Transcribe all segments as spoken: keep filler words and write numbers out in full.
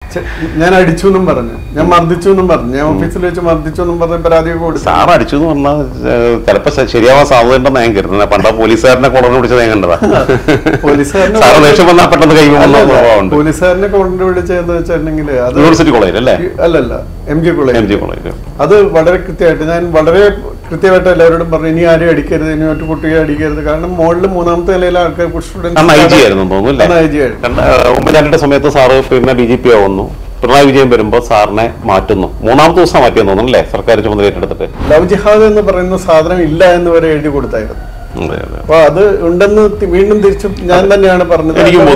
ഞാൻ അടിച്ചു എന്നും പറഞ്ഞു, ഞാൻ മർദ്ദിച്ചു എന്നും പറഞ്ഞു, ഞാൻ ഓഫീസിൽ വെച്ച് മർദ്ദിച്ചു എന്നും പറഞ്ഞ പരാതിയൊക്കെ കൊടുത്തു. സാർ അടിച്ചു എന്ന് പറഞ്ഞാൽ ചിലപ്പോ ശരിയാവാൻ സാധ്യതയുണ്ടെന്ന് ഞാൻ കരുതുന്നത്. പണ്ടാ പോലീസുകാരനെ കോടതി പിടിച്ചത് ഞാൻ കണ്ടതാ. പോലീസുകാരനെ സാറ് ദേഷ്യം വന്നാൽ പെട്ടെന്ന് കൈ പോലീസുകാരനെ കോടതി പിടിച്ചതെന്ന് വെച്ചിട്ടുണ്ടെങ്കിൽ അത് യൂണിവേഴ്സിറ്റി കോളേജ് അല്ലേ? അല്ലല്ല, M G college. M G college അത് വളരെ കൃത്യമായിട്ട് ഞാൻ വളരെ കൃത്യമായിട്ട് എല്ലാവരോടും പറഞ്ഞു, ഇനി ആരും അടിക്കരുത്, ഇനി മറ്റു കുട്ടിയെ അടിക്കരുത്. കാരണം മുകളിൽ മൂന്നാമത്തെ നിലയിലെ ആൾക്കാർ ഉമ്മൻചാണ്ടിയുടെ സമയത്ത് സാറ് പിന്നെ ഡി ജി പി ആവുന്നു, പിണറായി വിജയൻ വരുമ്പോൾ സാറിനെ മാറ്റുന്നു. മൂന്നാമത്തെ ദിവസം മാറ്റിയെന്ന് തോന്നുന്നു അല്ലേ സർക്കാർ ചുമതല ഏറ്റെടുത്തിട്ട്? ലവ് ജിഹാദ് എന്ന് പറയുന്ന സാധനം ഇല്ല എന്ന് വരെ എഴുതി കൊടുത്തായിരുന്നു. അപ്പൊ അത് ഉണ്ടെന്ന് വീണ്ടും തിരിച്ചു ഞാൻ തന്നെയാണ് പറഞ്ഞത്.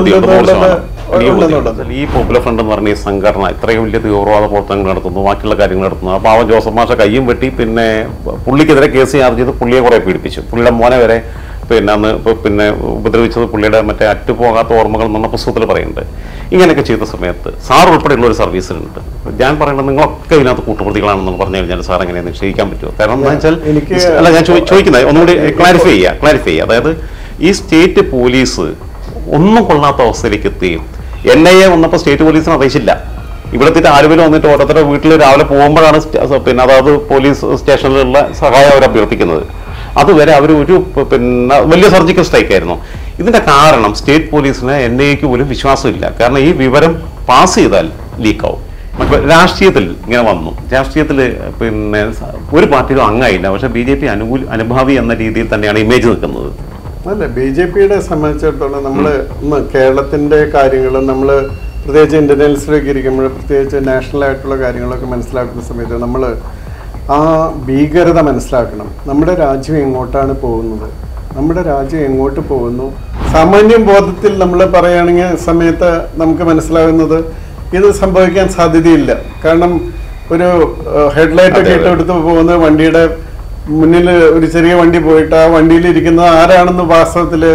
ഈ പോപ്പുലർ ഫ്രണ്ട് എന്ന് പറഞ്ഞ ഈ സംഘടന ഇത്രയും വലിയ തീവ്രവാദ പ്രവർത്തനങ്ങൾ നടത്തുന്നു, ബാക്കിയുള്ള കാര്യങ്ങൾ നടത്തുന്നു. അപ്പോൾ പാവം ജോസഫ് മാഷ കയ്യും വെട്ടി പിന്നെ പുള്ളിക്കെതിരെ കേസ് ചാർജ് ചെയ്ത് പുള്ളിയെ കുറെ പീഡിപ്പിച്ചു. പുള്ളിയുടെ മോനെ വരെ പിന്നെ അന്ന് പിന്നെ ഉപദ്രവിച്ചത് പുള്ളിയുടെ മറ്റേ അറ്റുപോകാത്ത ഓർമ്മകൾ എന്ന പുസ്തകത്തിൽ പറയുന്നുണ്ട്. ഇങ്ങനെയൊക്കെ ചെയ്ത സമയത്ത് സാർ ഉൾപ്പെടെയുള്ള ഒരു സർവീസിലുണ്ട്. ഞാൻ പറയുന്നത് നിങ്ങളൊക്കെ ഇതിനകത്ത് കൂട്ടുപ്രതികളാണെന്ന് പറഞ്ഞു കഴിഞ്ഞാൽ സാർ എങ്ങനെ നിശ്ചയിക്കാൻ പറ്റുമോ? കാരണം എന്താ വെച്ചാൽ അല്ല ഞാൻ ചോദിക്കുന്നത് ഒന്നുകൂടി ക്ലാരിഫൈ ചെയ്യുക ക്ലാരിഫൈ ചെയ്യുക അതായത് ഈ സ്റ്റേറ്റ് പോലീസ് ഒന്നും കൊള്ളാത്ത അവസ്ഥയിലേക്ക് എത്തുകയും എൻ ഐ എ വന്നപ്പോൾ സ്റ്റേറ്റ് പോലീസിനെ അറിയിച്ചില്ല. ഇവിടത്തെ ആലുവയിൽ വന്നിട്ട് ഓരോരുത്തരുടെ വീട്ടിൽ രാവിലെ പോകുമ്പോഴാണ് പിന്നെ അതായത് പോലീസ് സ്റ്റേഷനിലുള്ള സഹായം അവർ അഭ്യർത്ഥിക്കുന്നത്. അതുവരെ അവർ ഒരു പിന്നെ വലിയ സർജിക്കൽ സ്ട്രൈക്ക് ആയിരുന്നു. ഇതിന്റെ കാരണം സ്റ്റേറ്റ് പോലീസിന് എൻ ഐ എക്ക് പോലും വിശ്വാസമില്ല. കാരണം ഈ വിവരം പാസ് ചെയ്താൽ ലീക്കാവും. രാഷ്ട്രീയത്തിൽ ഇങ്ങനെ വന്നു, രാഷ്ട്രീയത്തിൽ പിന്നെ ഒരു പാർട്ടിയിലും അംഗമായില്ല, പക്ഷെ ബി ജെ പി അനുകൂല അനുഭാവി എന്ന രീതിയിൽ തന്നെയാണ് ഇമേജ് നിൽക്കുന്നത്. അല്ല, ബി ജെ പിയുടെ സംബന്ധിച്ചിടത്തോളം നമ്മൾ കേരളത്തിന്റെ കാര്യങ്ങൾ നമ്മൾ പ്രത്യേകിച്ച് ഇന്റർനാഷണലിലേക്ക് ഇരിക്കുമ്പോൾ പ്രത്യേകിച്ച് നാഷണൽ ആയിട്ടുള്ള കാര്യങ്ങളൊക്കെ മനസ്സിലാക്കുന്ന സമയത്ത് നമ്മൾ ആ ഭീകരത മനസ്സിലാക്കണം. നമ്മുടെ രാജ്യം എങ്ങോട്ടാണ് പോകുന്നത്, നമ്മുടെ രാജ്യം എങ്ങോട്ട് പോകുന്നു, സാമാന്യ ബോധത്തിൽ നമ്മൾ പറയുകയാണെങ്കിൽ സമയത്ത് നമുക്ക് മനസ്സിലാകുന്നത് ഇത് സംഭവിക്കാൻ സാധ്യതയില്ല. കാരണം ഒരു ഹെഡ്ലൈറ്റ് ഒക്കെ ഇട്ടെടുത്ത് പോകുന്ന വണ്ടിയുടെ മുന്നിൽ ഒരു ചെറിയ വണ്ടി പോയിട്ട് ആ വണ്ടിയിൽ ഇരിക്കുന്നത് ആരാണെന്ന് വാസ്തവത്തിൽ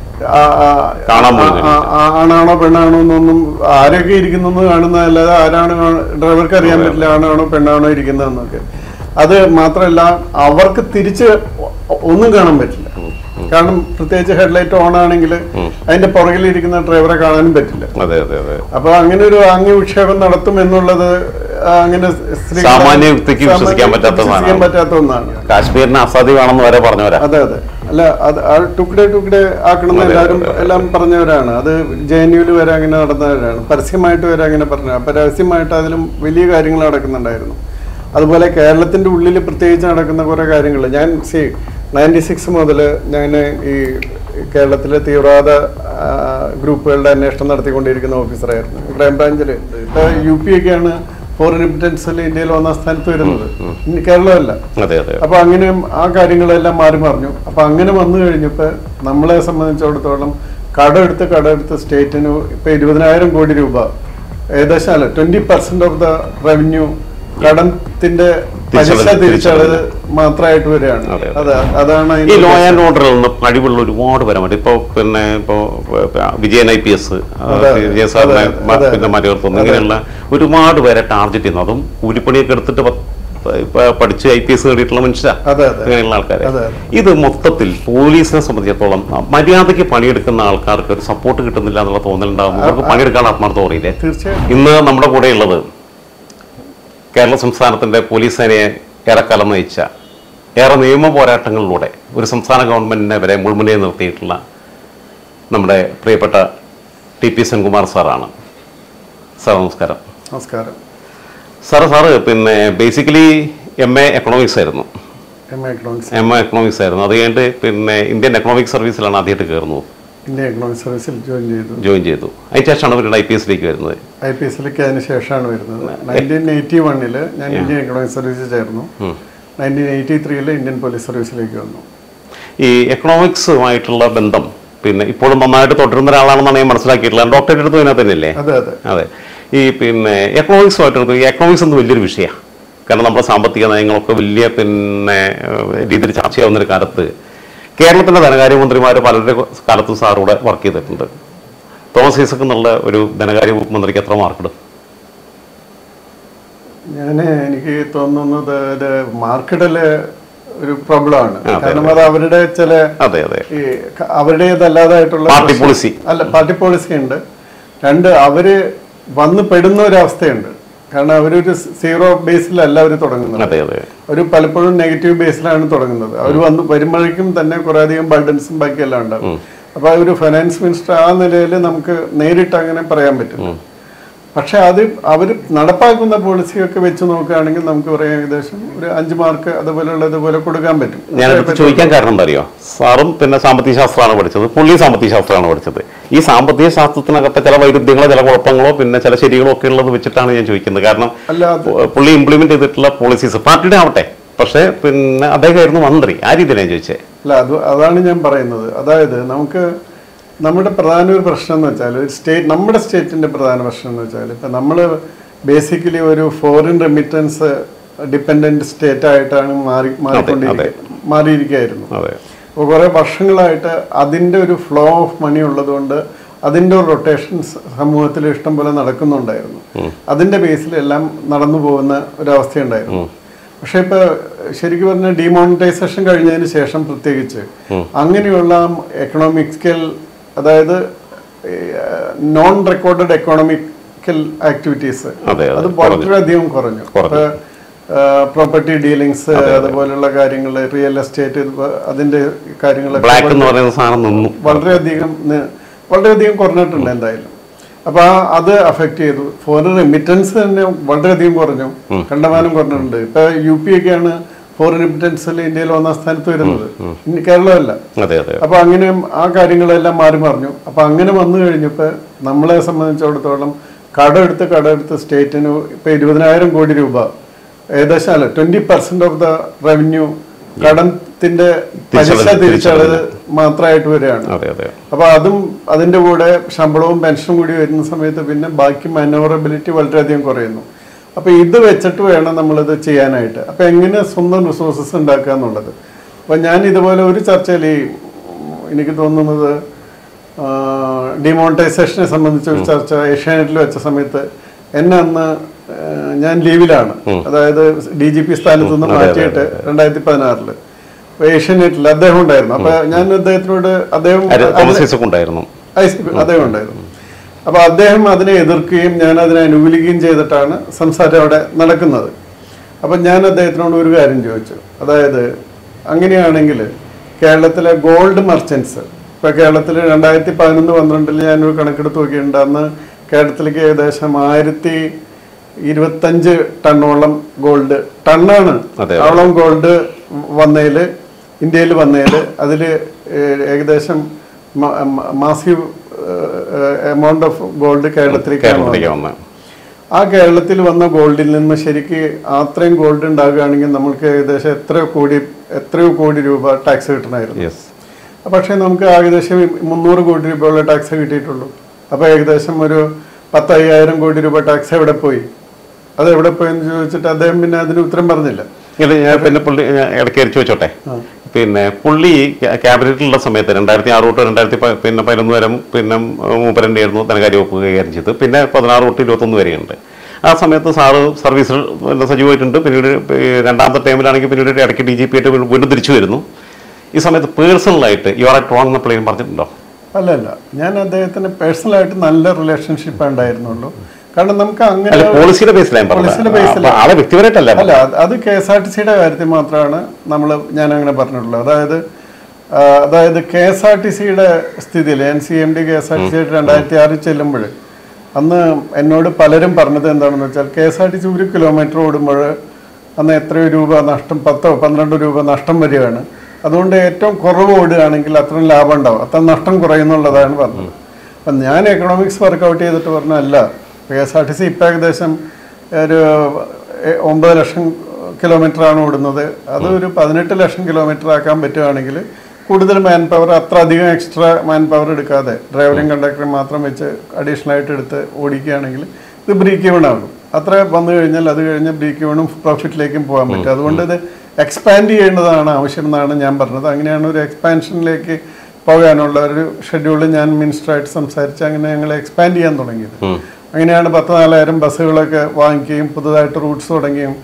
ആണാണോ പെണ്ണാണോ എന്നൊന്നും ആരൊക്കെ ഇരിക്കുന്നു കാണുന്നതല്ലാതെ ആരാണ് ഡ്രൈവർക്ക് അറിയാൻ പറ്റില്ല ആണാണോ പെണ്ണാണോ ഇരിക്കുന്നതെന്നൊക്കെ. അത് മാത്രമല്ല അവർക്ക് തിരിച്ച് ഒന്നും കാണാൻ പറ്റില്ല. കാരണം പ്രത്യേകിച്ച് ഹെഡ്ലൈറ്റ് ഓൺ ആണെങ്കിൽ അതിന്റെ പുറകിലിരിക്കുന്ന ഡ്രൈവറെ കാണാനും പറ്റില്ല. അപ്പൊ അങ്ങനെ ഒരു ആംഗ്യ വിക്ഷേപം നടത്തും എന്നുള്ളത് അങ്ങനെ സാമാന്യ വ്യക്തിക്ക് വിശ്വസിക്കാൻ പറ്റാത്ത ഒന്നാണ്. കാശ്മീരിന് അസാധ്യമാണെന്ന് വരെ പറഞ്ഞവരാ. അതെ അതെ അല്ല അത് ടുക്കടെ ടുക്കടെ ആക്കണമെന്ന് എല്ലാവരും എല്ലാം പറഞ്ഞവരാണ്. അത് ജെ എൻ യുവിൽ വരെ അങ്ങനെ നടന്നവരാണ്, പരസ്യമായിട്ട് വരെ അങ്ങനെ പറഞ്ഞു. അപ്പൊ രഹസ്യമായിട്ട് അതിലും വലിയ കാര്യങ്ങൾ നടക്കുന്നുണ്ടായിരുന്നു. അതുപോലെ കേരളത്തിന്റെ ഉള്ളിൽ പ്രത്യേകിച്ച് നടക്കുന്ന കുറെ കാര്യങ്ങൾ ഞാൻ സി നയൻറ്റി സിക്സ് മുതൽ ഞാൻ ഈ കേരളത്തിലെ തീവ്രവാദ ഗ്രൂപ്പുകളുടെ അന്വേഷണം നടത്തിക്കൊണ്ടിരിക്കുന്ന ഓഫീസറായിരുന്നു. ക്രൈംബ്രാഞ്ചിൽ യു പി ഒക്കെയാണ് ഫോറിൻ ഇൻഫ്ലുവൻസിൽ ഇന്ത്യയിൽ ഒന്നാം സ്ഥാനത്ത് വരുന്നത്, കേരളമല്ല. അപ്പൊ അങ്ങനെ ആ കാര്യങ്ങളെല്ലാം മാറി മറിഞ്ഞു. അപ്പൊ അങ്ങനെ വന്നു കഴിഞ്ഞപ്പോ നമ്മളെ സംബന്ധിച്ചിടത്തോളം കടമെടുത്ത് കടമെടുത്ത് സ്റ്റേറ്റിന് ഇപ്പൊ ഇരുപതിനായിരം കോടി രൂപ ഏകദേശം അല്ല twenty percent of the revenue കടത്തിന്റെ പലിശ തിരിച്ചടവ് മാത്രമായിട്ട് വരികയാണ്. അതാണ് ഈ ലോ ആൻഡ് ഓർഡറിൽ നിന്ന് കഴിവുള്ള ഒരുപാട് പരമായിട്ട് ഇപ്പൊ പിന്നെ ഇപ്പോ Vijayan I P S Vijaya സാറിനെ പിന്നെ മലയോർത്തുന്നു ഇങ്ങനെയുള്ള ഒരുപാട് പേരെ ടാർഗറ്റ് ചെയ്യുന്നു. അതും കൂലിപ്പണിയൊക്കെ എടുത്തിട്ട് പഠിച്ച് ഐ പി എസ് നേടിയിട്ടുള്ള മനുഷ്യരാ അങ്ങനെയുള്ള ആൾക്കാരെ. ഇത് മൊത്തത്തിൽ പോലീസിനെ സംബന്ധിച്ചിടത്തോളം മര്യാദയ്ക്ക് പണിയെടുക്കുന്ന ആൾക്കാർക്ക് ഒരു സപ്പോർട്ട് കിട്ടുന്നില്ല എന്നുള്ള തോന്നലുണ്ടാകും. അവർക്ക് പണിയെടുക്കാൻ ആത്മാർത്ഥം ഓറിയില്ലേ? ഇന്ന് നമ്മുടെ കൂടെ ഉള്ളത് കേരള സംസ്ഥാനത്തിൻ്റെ പോലീസ് സേനയെ ഏറെക്കാലം നയിച്ച ഏറെ നിയമ പോരാട്ടങ്ങളിലൂടെ ഒരു സംസ്ഥാന ഗവൺമെൻറ്റിനെ വരെ മുൾമുനയിൽ നിർത്തിയിട്ടുള്ള നമ്മുടെ പ്രിയപ്പെട്ട ടി പി സെൻകുമാർ സാറാണ്. സാർ നമസ്കാരം. നമസ്കാരം സാറ്. സാറ് പിന്നെ ബേസിക്കലി എം എ എക്കണോമിക്സ് ആയിരുന്നു. M A economics M A economics ആയിരുന്നു. അത് കഴിഞ്ഞിട്ട് പിന്നെ ഇന്ത്യൻ എക്കണോമിക് സർവീസിലാണ് ആദ്യമായിട്ട് കയറുന്നത്. ഇന്ത്യൻ എക്കണോമിക് സർവീസിൽ ജോയിൻ ചെയ്തു ജോയിൻ ചെയ്തു അതിന് ശേഷമാണ് പിന്നീട് ഐ പി എസിലേക്ക് വരുന്നത്. ഐ പി എസിലേക്ക് അതിന് ശേഷമാണ് വരുന്നത്. നയൻറ്റീൻ എയ്റ്റി വണ്ണില് ഞാൻ ഇന്ത്യൻ എക്കണോമിക് സർവീസിൽ ചേർന്നു. നയൻറ്റീൻ എയ്റ്റി ത്രീയില് ഇന്ത്യൻ പോലീസ് സർവീസിലേക്ക് വന്നു. ഈ എക്കണോമിക്സുമായിട്ടുള്ള ബന്ധം പിന്നെ ഇപ്പോഴും നന്നായിട്ട് തുടരുന്ന ഒരാളാണെന്നാണ് ഞാൻ മനസ്സിലാക്കിയിട്ടുള്ളത്. ഡോക്ടറേറ്റ് എടുത്തു അതിനകത്ത് തന്നെയല്ലേ? അതെ അതെ അതെ. ഈ പിന്നെ എക്കണോമിക്സുമായിട്ട് ഈ എക്കണോമിക്സ് എന്ന് വലിയൊരു വിഷയമാണ്. കാരണം നമ്മുടെ സാമ്പത്തിക നയങ്ങളൊക്കെ വലിയ പിന്നെ രീതിയിൽ ചർച്ചയാവുന്നൊരു കാലത്ത് കേരളത്തിൻ്റെ ധനകാര്യമന്ത്രിമാർ പലരുടെ കാലത്തും സാറൂടെ വർക്ക് ചെയ്തിട്ടുണ്ട്. തോമസ് ഐസക് എന്നുള്ള ഒരു ധനകാര്യ മന്ത്രിക്ക് എത്ര മാർക്കിടും? ഞാൻ എനിക്ക് തോന്നുന്നത് മാർക്കിടല് ഒരു പ്രോബ്ലമാണ്. കാരണം അത് അവരുടെ ചില ഈ അവരുടേതല്ലാതായിട്ടുള്ള പാർട്ടി പോളിസി അല്ല പാർട്ടി പോളിസി ഉണ്ട്. രണ്ട് അവര് വന്ന് പെടുന്ന ഒരു അവസ്ഥയുണ്ട്. കാരണം അവരൊരു സീറോ ബേസിലല്ല അവർ തുടങ്ങുന്നത്, ഒരു പലപ്പോഴും നെഗറ്റീവ് ബേസിലാണ് തുടങ്ങുന്നത്. അവർ വന്ന് വരുമ്പോഴേക്കും തന്നെ കുറെ അധികം ബർഡൻസും ബാക്കിയെല്ലാം ഉണ്ടാവും. അപ്പൊ ഒരു ഫൈനാൻസ് മിനിസ്റ്റർ ആ നിലയിൽ നമുക്ക് നേരിട്ട് അങ്ങനെ പറയാൻ പറ്റില്ല. പക്ഷെ അത് അവർ നടപ്പാക്കുന്ന പോളിസിയൊക്കെ വെച്ച് നോക്കുകയാണെങ്കിൽ നമുക്ക് പറയാം ഏകദേശം ഒരു അഞ്ച് മാർക്ക് അതുപോലെയുള്ള ഇതുപോലെ കൊടുക്കാൻ പറ്റും. ഞാനിത് ചോദിക്കാൻ കാരണം എന്താ അറിയോ, സാറും പിന്നെ സാമ്പത്തിക ശാസ്ത്രമാണ് പഠിച്ചത്, പുള്ളി സാമ്പത്തിക ശാസ്ത്രമാണ് പഠിച്ചത്. ഈ സാമ്പത്തിക ശാസ്ത്രത്തിനകത്തെ ചില വൈരുദ്ധ്യങ്ങളോ ചില കുഴപ്പങ്ങളോ പിന്നെ ചില ശരികളോ ഒക്കെ ഉള്ളത് വെച്ചിട്ടാണ് ഞാൻ ചോദിക്കുന്നത്. കാരണം പുള്ളി ഇംപ്ലിമെന്റ് ചെയ്തിട്ടുള്ള പോളിസീസ് പാർട്ടിയുടെ ആവട്ടെ, പക്ഷേ പിന്നെ അദ്ദേഹമായിരുന്നു മന്ത്രി, ആ രീതിയിലാണ് ചോദിച്ചത്. അല്ല, അത് അതാണ് ഞാൻ പറയുന്നത്. അതായത് നമുക്ക് നമ്മുടെ പ്രധാന ഒരു പ്രശ്നം എന്ന് വെച്ചാൽ ഒരു സ്റ്റേറ്റ് നമ്മുടെ സ്റ്റേറ്റിന്റെ പ്രധാന പ്രശ്നം എന്ന് വെച്ചാൽ ഇപ്പം നമ്മൾ ബേസിക്കലി ഒരു ഫോറിൻ റെമിറ്റൻസ് ഡിപ്പെൻഡന്റ് സ്റ്റേറ്റ് ആയിട്ടാണ് മാറി മാറിക്കൊണ്ടിരിക്കുക മാറിയിരിക്കുകയായിരുന്നു. അപ്പോൾ കുറേ വർഷങ്ങളായിട്ട് അതിൻ്റെ ഒരു ഫ്ലോ ഓഫ് മണി ഉള്ളതുകൊണ്ട് അതിൻ്റെ ഒരു റൊട്ടേഷൻസ് സമൂഹത്തിൽ ഇഷ്ടം പോലെ നടക്കുന്നുണ്ടായിരുന്നു. അതിൻ്റെ ബേസിലെല്ലാം നടന്നു പോകുന്ന ഒരവസ്ഥയുണ്ടായിരുന്നു. പക്ഷെ ഇപ്പൊ ശരിക്കും പറഞ്ഞാൽ ഡിമോണിറ്റൈസേഷൻ കഴിഞ്ഞതിന് ശേഷം പ്രത്യേകിച്ച് അങ്ങനെയുള്ള എക്കണോമിക്കൽ, അതായത് നോൺ റെക്കോർഡഡ് എക്കണോമിക്കൽ ആക്ടിവിറ്റീസ് അത് വളരെയധികം കുറഞ്ഞു. ഇപ്പൊ പ്രോപ്പർട്ടി ഡീലിങ്സ് അതുപോലുള്ള കാര്യങ്ങൾ, റിയൽ എസ്റ്റേറ്റ് അതിന്റെ കാര്യങ്ങളൊക്കെ വളരെയധികം വളരെയധികം കുറഞ്ഞിട്ടുണ്ട് എന്തായാലും. അപ്പൊ അത് അഫക്ട് ചെയ്തു. ഫോറിൻ റെമിറ്റൻസ് തന്നെ വളരെയധികം കുറഞ്ഞു, കണ്ടമാനം കുറഞ്ഞിട്ടുണ്ട്. ഇപ്പൊ യു പി ഒക്കെയാണ് ഫോറിൻ റെമിറ്റൻസിൽ ഇന്ത്യയിൽ ഒന്നാം സ്ഥാനത്ത് വരുന്നത്, കേരളമല്ല. അപ്പൊ അങ്ങനെ ആ കാര്യങ്ങളെല്ലാം മാറി മറിഞ്ഞു. അപ്പൊ അങ്ങനെ വന്നു കഴിഞ്ഞപ്പോ നമ്മളെ സംബന്ധിച്ചിടത്തോളം കടമെടുത്ത് കടമെടുത്ത് സ്റ്റേറ്റിന് ഇപ്പൊ ഇരുപതിനായിരം കോടി രൂപ ഏകദേശം അല്ല twenty percent of the revenue കടത്തിന്റെ പലിശ തിരിച്ചടവ് മാത്രമായിട്ട് വരികയാണ്. അപ്പൊ അതും അതിന്റെ കൂടെ ശമ്പളവും പെൻഷനും കൂടി വരുന്ന സമയത്ത് പിന്നെ ബാക്കി മാനോവറബിലിറ്റി വളരെയധികം കുറയുന്നു. അപ്പൊ ഇത് വെച്ചിട്ട് വേണം നമ്മളിത് ചെയ്യാനായിട്ട്. അപ്പൊ എങ്ങനെ സ്വന്തം റിസോഴ്സസ് ഉണ്ടാക്കുക എന്നുള്ളത്. അപ്പൊ ഞാൻ ഇതുപോലെ ഒരു ചർച്ചയിൽ എനിക്ക് തോന്നുന്നത് ഡിമോണിറ്റൈസേഷനെ സംബന്ധിച്ച ഒരു ചർച്ച ഏഷ്യാനെറ്റിൽ വെച്ച സമയത്ത് എന്നെ അന്ന് ഞാൻ ലീവിലാണ്, അതായത് ഡി ജി പി സ്ഥാനത്ത് നിന്ന് മാറ്റിയിട്ട് രണ്ടായിരത്തി പതിനാറില് ഏഷ്യാനെറ്റിൽ അദ്ദേഹം ഉണ്ടായിരുന്നു. അപ്പൊ ഞാൻ അദ്ദേഹത്തിനോട് അദ്ദേഹം അദ്ദേഹം ഉണ്ടായിരുന്നു അപ്പൊ അദ്ദേഹം അതിനെ എതിർക്കുകയും ഞാൻ അതിനെ അനുകൂലിക്കുകയും ചെയ്തിട്ടാണ് സംസാരം അവിടെ നടക്കുന്നത്. അപ്പൊ ഞാൻ അദ്ദേഹത്തിനോട് ഒരു കാര്യം ചോദിച്ചു, അതായത് അങ്ങനെയാണെങ്കിൽ കേരളത്തിലെ ഗോൾഡ് മർച്ചൻസ് ഇപ്പൊ കേരളത്തിൽ രണ്ടായിരത്തി പതിനൊന്ന് പന്ത്രണ്ടിൽ ഞാനൊരു കണക്കെടുത്ത് നോക്കിയിട്ടുണ്ട്. അന്ന് കേരളത്തിലേക്ക് ഏകദേശം ആയിരത്തി ഇരുപത്തഞ്ച് ടണ്ണോളം ഗോൾഡ് ടണ്ണാണ് ഓളം ഗോൾഡ് വന്നതിൽ ഇന്ത്യയിൽ വന്നതിൽ അതിൽ ഏകദേശം മാസീവ് എമൗണ്ട് ഓഫ് ഗോൾഡ് കേരളത്തിലേക്ക് വന്നത്. ആ കേരളത്തിൽ വന്ന ഗോൾഡിൽ നിന്ന് ശരിക്ക് അത്രയും ഗോൾഡ് ഉണ്ടാകുകയാണെങ്കിൽ നമ്മൾക്ക് ഏകദേശം എത്രയോ കോടി എത്രയോ കോടി രൂപ ടാക്സ് കിട്ടണമായിരുന്നു. പക്ഷേ നമുക്ക് ഏകദേശം മുന്നൂറ് കോടി രൂപയുള്ള ടാക്സ് കിട്ടിയിട്ടുള്ളൂ. അപ്പോൾ ഏകദേശം ഒരു പത്തയ്യായിരം കോടി രൂപ ടാക്സ് എവിടെ പോയി, അത് എവിടെ പോയെന്ന് ചോദിച്ചിട്ട് അദ്ദേഹം പിന്നെ അതിന് ഉത്തരം പറഞ്ഞില്ല. ഞാൻ പിന്നെ പുള്ളി ഇടയ്ക്ക് ചോദിച്ചോട്ടെ, പിന്നെ പുള്ളി ക്യാബിനറ്റിലുള്ള സമയത്ത് രണ്ടായിരത്തി ആറ് തൊട്ട് രണ്ടായിരത്തി പിന്നെ പതിനൊന്ന് വരെ പിന്നെ മൂപ്പരൻ്റെ ആയിരുന്നു ധനകാര്യ വകുപ്പ് കൈകാര്യം ചെയ്ത്, പിന്നെ പതിനാറ് തൊട്ട് ഇരുപത്തൊന്ന് വരെയുണ്ട്. ആ സമയത്ത് സാറ് സർവീസിൽ സജീവമായിട്ടുണ്ട്. പിന്നീട് രണ്ടാമത്തെ ടൈമിലാണെങ്കിൽ പിന്നീട് ഇടയ്ക്ക് ഡി ജി പി ആയിട്ട് വീണ്ടും തിരിച്ചു വരുന്നു. ഈ സമയത്ത് പേഴ്സണലായിട്ട് യു ആർ അറ്റ് റോങ് എന്ന പ്ലെയിൻ പറഞ്ഞിട്ടുണ്ടോ? അല്ല അല്ല, ഞാൻ അദ്ദേഹത്തിന് പേഴ്സണലായിട്ട് നല്ല റിലേഷൻഷിപ്പ് ഉണ്ടായിരുന്നുള്ളൂ. കാരണം നമുക്ക് അങ്ങനെ പോളിസിയുടെ ബേസിലാണ്, അല്ല അത് കെ എസ് ആർ ടി സിയുടെ കാര്യത്തിൽ മാത്രമാണ് നമ്മൾ ഞാൻ അങ്ങനെ പറഞ്ഞിട്ടുള്ളത്. അതായത് അതായത് കെ എസ് ആർ ടി സിയുടെ സ്ഥിതിയിൽ ഞാൻ C M D K S R T C ആയിട്ട് രണ്ടായിരത്തി ആറിൽ ചെല്ലുമ്പോൾ അന്ന് എന്നോട് പലരും പറഞ്ഞത് എന്താണെന്ന് വെച്ചാൽ K S R T C ഒരു കിലോമീറ്റർ ഓടുമ്പോൾ അന്ന് എത്രയോ രൂപ നഷ്ടം, പത്തോ പന്ത്രണ്ട് രൂപ നഷ്ടം വരികയാണ്. അതുകൊണ്ട് ഏറ്റവും കുറവ് ഓടുകയാണെങ്കിൽ അത്രയും ലാഭം ഉണ്ടാവും, അത്ര നഷ്ടം കുറയുന്നുള്ളതാണ് പറഞ്ഞത്. അപ്പം ഞാൻ എക്കണോമിക്സ് വർക്കൗട്ട് ചെയ്തിട്ട് പറഞ്ഞല്ല, K S R T C ഇപ്പം ഏകദേശം ഒരു ഒമ്പത് ലക്ഷം കിലോമീറ്ററാണ് ഓടുന്നത്. അത് ഒരു പതിനെട്ട് ലക്ഷം കിലോമീറ്റർ ആക്കാൻ പറ്റുകയാണെങ്കിൽ കൂടുതൽ മാൻ പവർ, അത്ര അധികം എക്സ്ട്രാ മാൻ പവർ എടുക്കാതെ ഡ്രൈവറും കണ്ടക്ടറും മാത്രം വെച്ച് അഡീഷണൽ ആയിട്ട് എടുത്ത് ഓടിക്കുകയാണെങ്കിൽ ഇത് ബ്രേക്ക് ഈവൺ ആകും. അത്ര വന്നു കഴിഞ്ഞാൽ അത് കഴിഞ്ഞ് ബ്രേക്ക് ഈവണും പ്രോഫിറ്റിലേക്കും പോകാൻ പറ്റും. അതുകൊണ്ട് ഇത് എക്സ്പാൻഡ് ചെയ്യേണ്ടതാണ് ആവശ്യം എന്നാണ് ഞാൻ പറഞ്ഞത്. അങ്ങനെയാണ് ഒരു എക്സ്പാൻഷനിലേക്ക് പോകാനുള്ള ഒരു ഷെഡ്യൂൾ ഞാൻ മിനിസ്റ്ററായിട്ട് സംസാരിച്ച് അങ്ങനെ ഞങ്ങൾ എക്സ്പാൻഡ് ചെയ്യാൻ തുടങ്ങിയത്. അങ്ങനെയാണ് പത്ത് നാലായിരം ബസ്സുകളൊക്കെ വാങ്ങിക്കുകയും പുതുതായിട്ട് റൂട്ട്സ് തുടങ്ങിയും.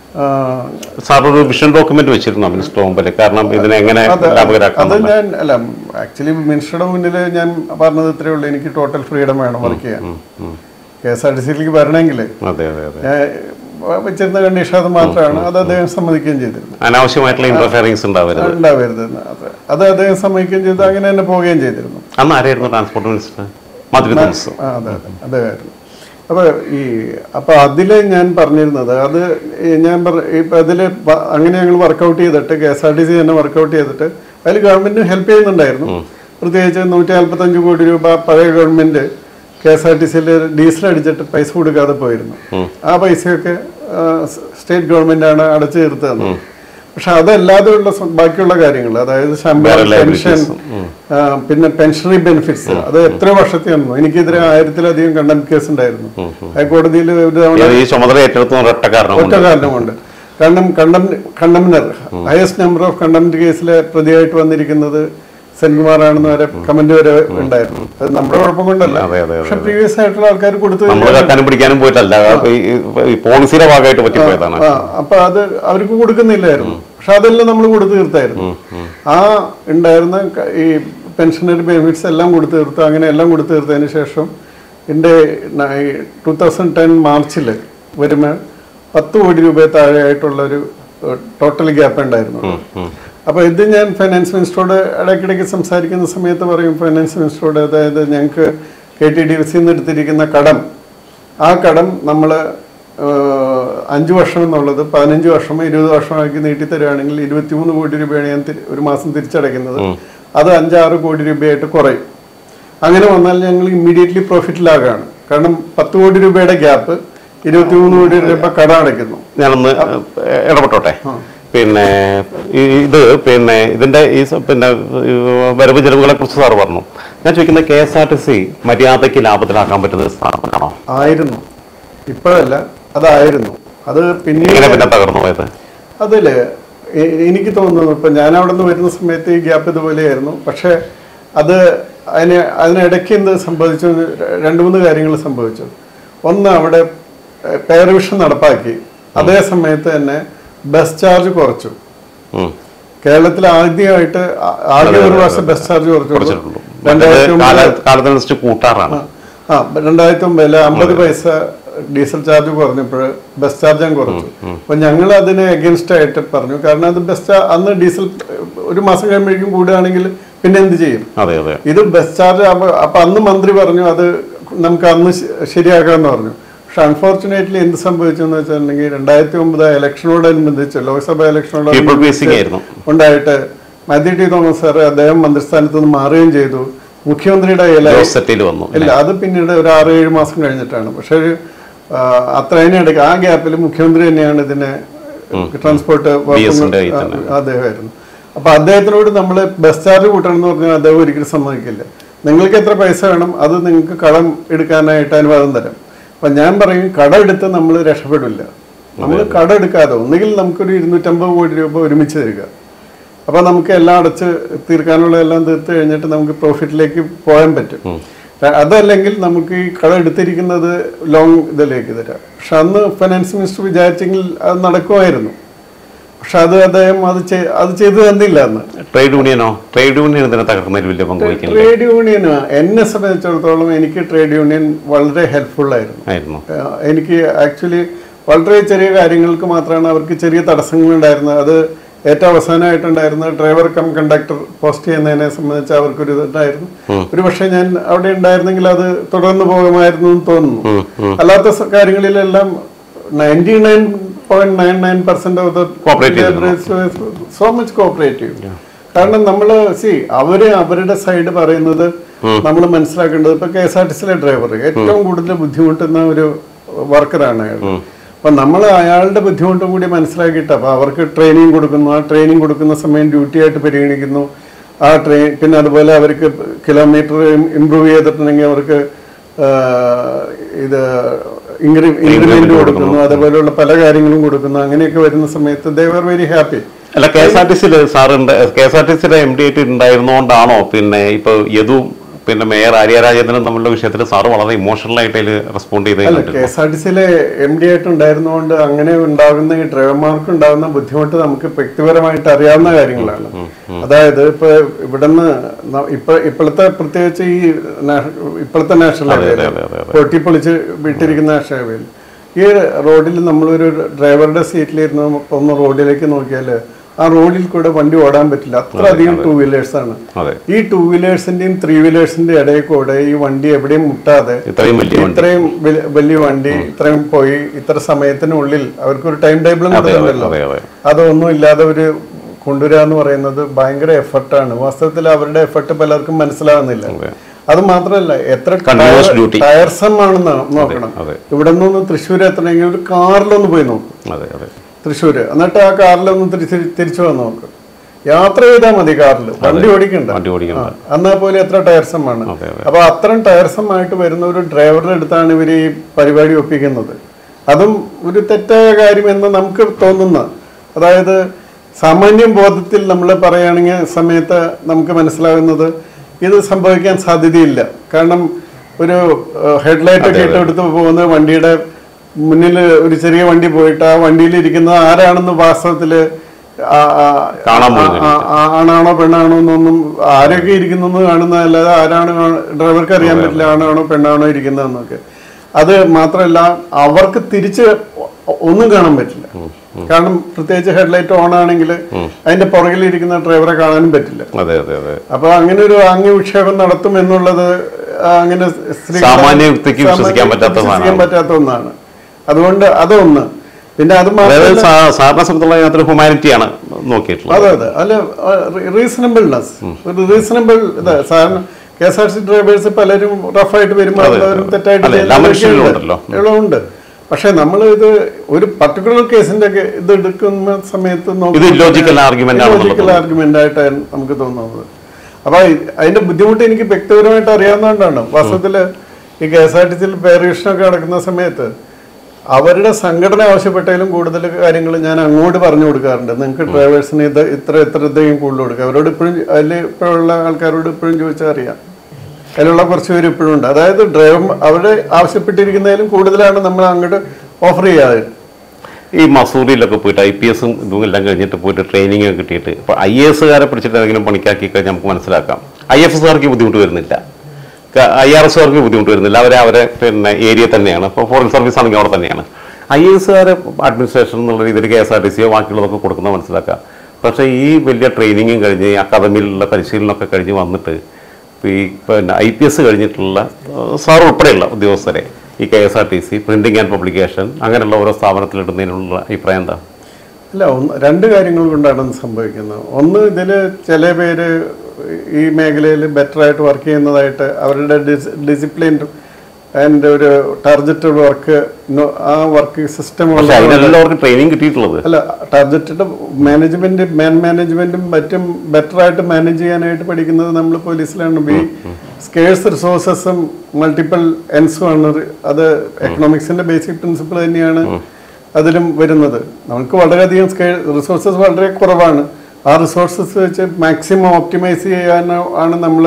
സാർ ഒരു വിഷൻ ഡോക്യുമെന്റ് വെച്ചിരുന്നു മിനിസ്റ്റർ മുമ്പിൽ, കാരണം ഇതിനെ എങ്ങനെ ലാഭകരമാക്കാം? അത് ഞാൻ അല്ല ആക്ച്വലി മിനിസ്റ്ററുടെ മുന്നിൽ ഞാൻ പറഞ്ഞത് ഇത്രയേ ഉള്ളൂ, എനിക്ക് ടോട്ടൽ ഫ്രീഡം വേണം വർക്ക് ചെയ്യാൻ. കെ എസ് ആർ ടി സിയിലേക്ക് വരണമെങ്കിൽ വെച്ചിരുന്ന കണ്ടീഷൻ അത് മാത്രമാണ്. അത് അദ്ദേഹം സമ്മതിക്കുകയും ചെയ്തിരുന്നു. അനാവശ്യമായിട്ടുള്ള ഇന്റർഫിയറിംഗ്സ് ഉണ്ടാവരുത് ഉണ്ടാവരുത് അത് അദ്ദേഹം സമ്മതിക്കുകയും ചെയ്തു. അങ്ങനെ തന്നെ പോവുകയും ചെയ്തിരുന്നു. അന്ന് ആരായിരുന്നു ട്രാൻസ്പോർട്ട് മിനിസ്റ്റർ? അതെ അതെ അദ്ദേഹമായിരുന്നു. അപ്പൊ ഈ അപ്പൊ അതില് ഞാൻ പറഞ്ഞിരുന്നത് അത് ഞാൻ ഇപ്പൊ അതില് അങ്ങനെ ഞങ്ങൾ വർക്കൗട്ട് ചെയ്തിട്ട് K S R T C തന്നെ വർക്കൗട്ട് ചെയ്തിട്ട് അതിൽ ഗവൺമെന്റ് ഹെൽപ്പ് ചെയ്യുന്നുണ്ടായിരുന്നു. പ്രത്യേകിച്ച് നൂറ്റി നാൽപ്പത്തഞ്ച് കോടി രൂപ പഴയ government K S R T സിയിൽ ഡീസൽ അടിച്ചിട്ട് പൈസ കൊടുക്കാതെ പോയിരുന്നു. ആ പൈസയൊക്കെ സ്റ്റേറ്റ് ഗവൺമെന്റ് ആണ് അടച്ചു തീർത്തത്. പക്ഷെ അതല്ലാതെ ഉള്ള ബാക്കിയുള്ള കാര്യങ്ങൾ, അതായത് ശമ്പളം, പെൻഷൻ, പിന്നെ പെൻഷനറി ബെനിഫിറ്റ്സ്, അത് എത്ര വർഷത്തെ വന്നു. എനിക്കെതിരെ ആയിരത്തിലധികം കണ്ടംപ്റ്റ് കേസ് ഉണ്ടായിരുന്നു ഹൈക്കോടതിയിൽ. ഒറ്റ കാരണമുണ്ട്. കാരണം കണ്ടം contemner highest number of contempt കേസിലെ പ്രതിയായിട്ട് വന്നിരിക്കുന്നത് സെൻകുമാറാണെന്ന് വരെ കമന്റ് വരെ ഉണ്ടായിരുന്നു. അത് നമ്മുടെ കുഴപ്പം കൊണ്ടല്ല, പക്ഷെ പ്രീവിയസ് ആയിട്ടുള്ള ആൾക്കാർ കൊടുത്തു. അപ്പൊ അത് അവർക്ക് കൊടുക്കുന്നില്ലായിരുന്നു. പക്ഷെ അതെല്ലാം നമ്മൾ കൊടുത്തു തീർത്തായിരുന്നു. ആ ഉണ്ടായിരുന്ന ഈ പെൻഷനറി ബെനിഫിറ്റ്സ് എല്ലാം കൊടുത്തു തീർത്തു. അങ്ങനെ എല്ലാം കൊടുത്തു തീർത്തതിന് ശേഷം എൻ്റെ ടൂ തൗസൻഡ് ടെൻ മാർച്ചിൽ വരുമ്പോൾ പത്ത് കോടി രൂപ താഴെയായിട്ടുള്ളൊരു ടോട്ടൽ ഗ്യാപ്പ് ഉണ്ടായിരുന്നു. അപ്പോൾ ഇത് ഞാൻ ഫൈനാൻസ് മിനിസ്റ്ററോട് ഇടയ്ക്കിടയ്ക്ക് സംസാരിക്കുന്ന സമയത്ത് പറയും, ഫൈനാൻസ് മിനിസ്റ്ററോട്, അതായത് ഞങ്ങൾക്ക് കെ ടി ഡി സിന്ന് എടുത്തിരിക്കുന്ന കടം, ആ കടം നമ്മൾ അഞ്ച് വർഷം എന്നുള്ളത് പതിനഞ്ച് വർഷമോ ഇരുപത് വർഷമാക്കി നീട്ടിത്തരുകയാണെങ്കിൽ ഇരുപത്തിമൂന്ന് കോടി രൂപയാണ് ഞാൻ ഒരു മാസം തിരിച്ചടയ്ക്കുന്നത്. അത് അഞ്ചാറ് കോടി രൂപയായിട്ട് കുറയും. അങ്ങനെ വന്നാൽ ഞങ്ങൾ ഇമ്മീഡിയറ്റ്ലി പ്രോഫിറ്റിലാകാണ്. കാരണം പത്ത് കോടി രൂപയുടെ ഗ്യാപ്പ് ഇരുപത്തിമൂന്ന് കോടി രൂപ കടം അടയ്ക്കുന്നു. ഞാനൊന്ന് ഇടപെട്ടോട്ടെ. പിന്നെ ഇത് പിന്നെ ഇതിന്റെ ഈ പിന്നെ വരവ് ചെലവുകളെ കുറിച്ച് സാറ് പറഞ്ഞു. ഞാൻ ചോദിക്കുന്നത്, K S R T C മര്യാദയ്ക്ക് ലാഭത്തിലാക്കാൻ പറ്റുന്ന സ്ഥാപനമാണോ? ആയിരുന്നു. ഇപ്പോഴല്ല, അതായിരുന്നു. അത് പിന്നീട് പിന്നെ തകർന്നു പോയത്. അതില് എനിക്ക് തോന്നുന്നു, ഇപ്പൊ ഞാൻ അവിടെ നിന്ന് വരുന്ന സമയത്ത് ഈ ഗ്യാപ്പ് ഇതുപോലെയായിരുന്നു. പക്ഷെ അത് അതിന് അതിനിടയ്ക്ക് എന്ത് സംഭവിച്ചു? രണ്ട് മൂന്ന് കാര്യങ്ങൾ സംഭവിച്ചു. ഒന്ന്, അവിടെ പേർവിഷൻ നടപ്പാക്കി. അതേ സമയത്ത് തന്നെ ബസ് ചാർജ് കുറച്ചു. കേരളത്തിൽ ആദ്യമായിട്ട് ആദ്യ ഒരു വർഷം ബസ് ചാർജ് കുറച്ചു. ആ രണ്ടായിരത്തി ഒമ്പതില് അമ്പത് പൈസ ഡീസൽ ചാർജ് കുറഞ്ഞപ്പോൾ ബസ് ചാർജ് ഞാൻ കുറച്ചു. അപ്പൊ ഞങ്ങൾ അതിന് എഗൻസ്റ്റ് ആയിട്ട് പറഞ്ഞു. കാരണം അത് ബസ് ചാർജ് അന്ന് ഡീസൽ ഒരു മാസം കഴിയുമ്പോഴേക്കും കൂടുകയാണെങ്കിൽ പിന്നെ എന്ത് ചെയ്യും? ഇത് ബസ് ചാർജ്. അപ്പൊ അന്ന് മന്ത്രി പറഞ്ഞു അത് നമുക്ക് അന്ന് ശരിയാക്കാന്ന് പറഞ്ഞു. പക്ഷെ അൺഫോർച്ചുനേറ്റ്ലി എന്ത് സംഭവിച്ചു എന്ന് വെച്ചിട്ടുണ്ടെങ്കിൽ രണ്ടായിരത്തി ഒമ്പത് ഇലക്ഷനോടനുബന്ധിച്ച് ലോക്സഭ ഇലക്ഷനോട് ഉണ്ടായിട്ട് മാത്യു ടി തോമസ് സാറ് അദ്ദേഹം മന്ത്രിസ്ഥാനത്ത് നിന്ന് മാറുകയും ചെയ്തു. മുഖ്യമന്ത്രിയുടെ ഇല്ല, അത് പിന്നീട് ഒരു ആറ് ഏഴ് മാസം കഴിഞ്ഞിട്ടാണ്. പക്ഷെ ഒരു അത്രയിനിടയ്ക്ക് ആ ഗ്യാപ്പിൽ മുഖ്യമന്ത്രി തന്നെയാണ് ഇതിനെ ട്രാൻസ്പോർട്ട് അദ്ദേഹമായിരുന്നു. അപ്പൊ അദ്ദേഹത്തിനോട് നമ്മൾ ബസ് ചാർജ് കൂട്ടണം എന്ന് പറഞ്ഞാൽ അദ്ദേഹം ഒരിക്കലും സമ്മതിക്കില്ല. നിങ്ങൾക്ക് എത്ര പൈസ വേണം, അത് നിങ്ങൾക്ക് കടം എടുക്കാനായിട്ട് അനുവാദം തരാം. അപ്പൊ ഞാൻ പറയും, കടം എടുത്ത് നമ്മൾ രക്ഷപ്പെടില്ല. നമ്മൾ കടം എടുക്കാതെ ഒന്നുകിൽ നമുക്കൊരു ഇരുന്നൂറ്റമ്പത് കോടി രൂപ ഒരുമിച്ച് തരിക. അപ്പൊ നമുക്ക് എല്ലാം അടച്ച് തീർക്കാനുള്ള എല്ലാം തീർത്ത് കഴിഞ്ഞിട്ട് നമുക്ക് പ്രോഫിറ്റിലേക്ക് പോകാൻ പറ്റും. അതല്ലെങ്കിൽ നമുക്ക് ഈ കടം എടുത്തിരിക്കുന്നത് ലോങ് ഇതിലേക്ക് തരാം. പക്ഷെ അന്ന് ഫൈനാൻസ് മിനിസ്റ്റർ വിചാരിച്ചെങ്കിൽ അത് നടക്കുമായിരുന്നു. പക്ഷെ അത് അദ്ദേഹം അത് അത് ചെയ്തു തന്നില്ല. അന്ന് ട്രേഡ് യൂണിയനോ ട്രേഡ് യൂണിയൻ ട്രേഡ് യൂണിയനോ എന്നെ സംബന്ധിച്ചിടത്തോളം എനിക്ക് ട്രേഡ് യൂണിയൻ വളരെ ഹെൽപ്ഫുൾ ആയിരുന്നു. എനിക്ക് ആക്ച്വലി വളരെ ചെറിയ കാര്യങ്ങൾക്ക് മാത്രമാണ് അവർക്ക് ചെറിയ തടസ്സങ്ങൾ ഉണ്ടായിരുന്നത്. അത് ഏറ്റവും അവസാനമായിട്ടുണ്ടായിരുന്ന ഡ്രൈവർ കം കണ്ടക്ടർ പോസ്റ്റ് ചെയ്യുന്നതിനെ സംബന്ധിച്ച് അവർക്കൊരു ഇതുണ്ടായിരുന്നു. ഒരു പക്ഷെ ഞാൻ അവിടെ ഉണ്ടായിരുന്നെങ്കിൽ അത് തുടർന്ന് പോകുമായിരുന്നു എന്ന് തോന്നുന്നു. അല്ലാത്ത കാര്യങ്ങളിലെല്ലാം ninety nine point nine nine percent of the so much cooperative. കാരണം നമ്മൾ സി അവര് അവരുടെ സൈഡ് പറയുന്നത് നമ്മൾ മനസ്സിലാക്കേണ്ടത്. ഇപ്പൊ കെ എസ് ആർ ടി സിയിലെ ഡ്രൈവർ ഏറ്റവും കൂടുതൽ ബുദ്ധിമുട്ടുന്ന ഒരു വർക്കറാണ് അയാൾ. അപ്പൊ നമ്മൾ അയാളുടെ ബുദ്ധിമുട്ടും കൂടി മനസ്സിലാക്കിയിട്ട് അപ്പൊ അവർക്ക് ട്രെയിനിങ് കൊടുക്കുന്നു. ആ ട്രെയിനിങ് കൊടുക്കുന്ന സമയം ഡ്യൂട്ടി ആയിട്ട് പരിഗണിക്കുന്നു. ആ ട്രെയിൻ പിന്നെ അതുപോലെ അവർക്ക് കിലോമീറ്റർ ഇംപ്രൂവ് ചെയ്തിട്ടുണ്ടെങ്കിൽ അവർക്ക് ഇത് ഇൻക്രിമെന്റ് കൊടുക്കുന്നു. അതുപോലെയുള്ള പല കാര്യങ്ങളും കൊടുക്കുന്നു. അങ്ങനെയൊക്കെ വരുന്ന സമയത്ത് ദേ ആർ വെരി ഹാപ്പി. അല്ല, കെ എസ് ആർ ടി സിയിൽ സാറുണ്ട് കെ എസ് ആർ ടി സിയുടെ എം ഡി ആയിട്ട് ഉണ്ടായിരുന്നോണ്ടാണോ പിന്നെ ഇപ്പൊ യദു പിന്നെ മേയർ ആര്യ രാജേന്ദ്രൻ തമ്മിലുള്ള വിഷയത്തിൽ സാറ് വളരെ ഇമോഷണൽ ആയിട്ട് അതിൽ റെസ്പോണ്ട് ചെയ്ത് കെ എസ് ആർ ടി സിയിലെ എം ഡി ആയിട്ട് ഉണ്ടായിരുന്നതുകൊണ്ട് അങ്ങനെ ഉണ്ടാകുന്ന ഈ ഡ്രൈവർമാർക്ക് ഉണ്ടാകുന്ന ബുദ്ധിമുട്ട് നമുക്ക് വ്യക്തിപരമായിട്ട് അറിയാവുന്ന കാര്യങ്ങളാണ്. അതായത് ഇപ്പൊ ഇവിടുന്ന് ഇപ്പൊ ഇപ്പോഴത്തെ പ്രത്യേകിച്ച് ഈ ഇപ്പോഴത്തെ നാഷണൽ ഹൈവേയിൽ പൊട്ടിപ്പൊളിച്ച് വിട്ടിരിക്കുന്ന നാഷണൽ ഹൈവേയിൽ ഈ റോഡിൽ നമ്മളൊരു ഡ്രൈവറുടെ സീറ്റിലിരുന്ന് ഒന്ന് റോഡിലേക്ക് നോക്കിയാൽ ആ റോഡിൽ കൂടെ വണ്ടി ഓടാൻ പറ്റില്ല, അത്രയധികം ടൂ വീലേഴ്സ് ആണ്. ഈ ടൂ വീലേഴ്സിന്റെയും ത്രീ വീലേഴ്സിന്റെ ഇടയിൽ കൂടെ ഈ വണ്ടി എവിടെയും മുട്ടാതെ ഇത്രയും വലിയ വണ്ടി ഇത്രയും പോയി ഇത്ര സമയത്തിനുള്ളിൽ അവർക്കൊരു ടൈം ടേബിളും കൊടുക്കുന്നുണ്ടല്ലോ, അതൊന്നും ഇല്ലാതെ ഒരു കൊണ്ടുവരിക എന്ന് പറയുന്നത് ഭയങ്കര എഫർട്ടാണ്. വാസ്തവത്തിൽ അവരുടെ എഫർട്ട് പലർക്കും മനസ്സിലാവുന്നില്ല. അത് മാത്രമല്ല എത്ര ടയർസം ആണെന്ന് നോക്കണം. ഇവിടെ നിന്ന് തൃശ്ശൂർ എത്തണമെങ്കിൽ ഒരു കാറിലൊന്ന് പോയി നോക്കും തൃശ്ശൂര്, എന്നിട്ട് ആ കാറിലൊന്ന് തിരിച്ച് തിരിച്ചു വന്ന് നോക്കും. യാത്ര ചെയ്താൽ മതി കാറിൽ, വണ്ടി ഓടിക്കണ്ട. എന്നാൽ പോലും എത്ര ടയർസമാണ്. അപ്പൊ അത്രയും ടയർസമായിട്ട് വരുന്ന ഒരു ഡ്രൈവറുടെ അടുത്താണ് ഇവർ ഈ പരിപാടി ഒപ്പിക്കുന്നത്. അതും ഒരു തെറ്റായ കാര്യം എന്ന് നമുക്ക് തോന്നുന്ന, അതായത് സാമാന്യം ബോധത്തിൽ നമ്മൾ പറയുകയാണെങ്കിൽ സമയത്ത് നമുക്ക് മനസ്സിലാകുന്നത് ഇത് സംഭവിക്കാൻ സാധ്യതയില്ല. കാരണം ഒരു ഹെഡ്ലൈറ്റ് ഒക്കെ ഇട്ടെടുത്ത് പോകുന്ന വണ്ടിയുടെ മുന്നിൽ ഒരു ചെറിയ വണ്ടി പോയിട്ട് ആ വണ്ടിയിൽ ഇരിക്കുന്നത് ആരാണെന്ന് വാസ്തവത്തില് ആണാണോ പെണ്ണാണോ എന്നൊന്നും ആരൊക്കെ ഇരിക്കുന്നു കാണുന്നതല്ലാതെ ആരാണ് ഡ്രൈവർക്ക് അറിയാൻ പറ്റില്ല ആണാണോ പെണ്ണാണോ ഇരിക്കുന്നതെന്നൊക്കെ. അത് മാത്രമല്ല അവർക്ക് തിരിച്ച് ഒന്നും കാണാൻ പറ്റില്ല. കാരണം പ്രത്യേകിച്ച് ഹെഡ്ലൈറ്റ് ഓൺ ആണെങ്കിൽ അതിന്റെ പുറകിലിരിക്കുന്ന ഡ്രൈവറെ കാണാനും പറ്റില്ല. അപ്പൊ അങ്ങനെ ഒരു ആംഗ്യ വിക്ഷേപം നടത്തും എന്നുള്ളത് അങ്ങനെ വിശ്വസിക്കാൻ പറ്റാത്ത ഒന്നാണ്. അതുകൊണ്ട് അതൊന്ന്. പിന്നെ അത് മാത്രമല്ല ഹ്യൂമാനിറ്റിയാണ് നോക്കിയിട്ടുള്ളത്. അതെ അതെ അല്ല റീസണബിൾനെസ്, ഒരു റീസണബിൾ ഇതാ. സാറിന് K S R T C drivers പലരും റഫായിട്ട് പെരുമാറുന്നവരും തെറ്റായിട്ട് ഉണ്ട്. പക്ഷെ നമ്മൾ ഇത് ഒരു പർട്ടിക്കുലർ കേസിന്റെ ഇത് എടുക്കുന്ന സമയത്ത് ലോജിക്കൽ ആർഗ്യുമെന്റ് ആയിട്ടാണ് നമുക്ക് തോന്നുന്നത്. അപ്പൊ അതിന്റെ ബുദ്ധിമുട്ട് എനിക്ക് വ്യക്തിപരമായിട്ട് അറിയാവുന്നതുകൊണ്ടാണ്. വാസ്തവത്തില് ഈ കെ എസ് ആർ ടി സിയിൽ പേരീഷനൊക്കെ നടക്കുന്ന സമയത്ത് അവരുടെ സംഘടന ആവശ്യപ്പെട്ടതിലും കൂടുതൽ കാര്യങ്ങൾ ഞാൻ അങ്ങോട്ട് പറഞ്ഞു കൊടുക്കാറുണ്ട്. നിങ്ങൾക്ക് ഡ്രൈവേഴ്സിന് ഇത് ഇത്ര ഇത്ര ഇത്രയും കൂടുതൽ കൊടുക്കുക. അവരോട് ഇപ്പോഴും അതിൽ ഇപ്പോഴുള്ള ആൾക്കാരോട് ഇപ്പോഴും ചോദിച്ചാൽ അറിയാം. അതിലുള്ള കുറച്ച് പേര് ഇപ്പോഴും ഉണ്ട്. അതായത് ഡ്രൈവർ അവരുടെ ആവശ്യപ്പെട്ടിരിക്കുന്നതിലും കൂടുതലാണ് നമ്മൾ അങ്ങോട്ട് ഓഫർ ചെയ്യാതെ. ഈ മസൂറിയിലൊക്കെ പോയിട്ട് ഐ പി എസും ഇതും എല്ലാം കഴിഞ്ഞിട്ട് പോയിട്ട് ട്രെയിനിങ് കിട്ടിയിട്ട് ഇപ്പോൾ ഐ എ എസുകാരെ പിടിച്ചിട്ട് എന്തെങ്കിലും പണിക്കാക്കി കഴിഞ്ഞാൽ നമുക്ക് മനസ്സിലാക്കാം. ഐ എഫ് എസുകാർക്ക് ബുദ്ധിമുട്ട് വരുന്നില്ല, ഐ ആർ എസുകാർക്ക് ബുദ്ധിമുട്ട് വരുന്നില്ല. അവരെ അവരെ പിന്നെ ഏരിയ തന്നെയാണ്. ഇപ്പോൾ ഫോറിൻ സർവീസ് ആണെങ്കിൽ അവിടെ തന്നെയാണ്. ഐ എ എസുകാരെ അഡ്മിനിസ്ട്രേഷൻ എന്നുള്ള രീതിയിൽ കെ എസ് ആർ ടി സിയോ ബാക്കിയുള്ളതൊക്കെ കൊടുക്കുന്നത് മനസ്സിലാക്കാം. പക്ഷേ ഈ വലിയ ട്രെയിനിങ്ങും കഴിഞ്ഞ് അക്കാദമിയിലുള്ള പരിശീലനമൊക്കെ കഴിഞ്ഞ് വന്നിട്ട് ഈ പിന്നെ ഐ പി എസ് കഴിഞ്ഞിട്ടുള്ള സാർ ഉൾപ്പെടെയുള്ള ഉദ്യോഗസ്ഥരെ ഈ K S R T C printing and publication അങ്ങനെയുള്ള ഓരോ സ്ഥാപനത്തിലിടുന്നതിനുള്ള അഭിപ്രായം എന്താ? അല്ല, ഒന്ന് രണ്ട് കാര്യങ്ങൾ കൊണ്ടാണ് സംഭവിക്കുന്നത്. ഒന്ന്, ഇതിൽ ചില പേര് ഈ മേഖലയിൽ ബെറ്ററായിട്ട് വർക്ക് ചെയ്യുന്നതായിട്ട് അവരുടെ ഡിസിപ്ലിൻ ആൻഡ് ഒരു ടാർജറ്റഡ് വർക്ക് ആ വർക്ക് സിസ്റ്റം ട്രെയിനിങ് കിട്ടിയിട്ടുള്ളത് അല്ല, ടാർജറ്റഡ് മാനേജ്മെന്റ് മാൻ മാനേജ്മെന്റും മറ്റും ബെറ്ററായിട്ട് മാനേജ് ചെയ്യാനായിട്ട് പഠിക്കുന്നത് നമ്മൾ പോലീസിലാണ്. ബി സ്കേഴ്സ് റിസോഴ്സസും മൾട്ടിപ്പിൾ എൻസും ആണ്. അത് എക്കണോമിക്സിന്റെ ബേസിക് പ്രിൻസിപ്പിൾ തന്നെയാണ് അതിലും വരുന്നത്. നമുക്ക് വളരെയധികം സ്കേ റിസോഴ്സസ് വളരെ കുറവാണ്. ആ റിസോഴ്സസ് വെച്ച് മാക്സിമം ഓപ്റ്റിമൈസ് ചെയ്യാനോ ആണ് നമ്മൾ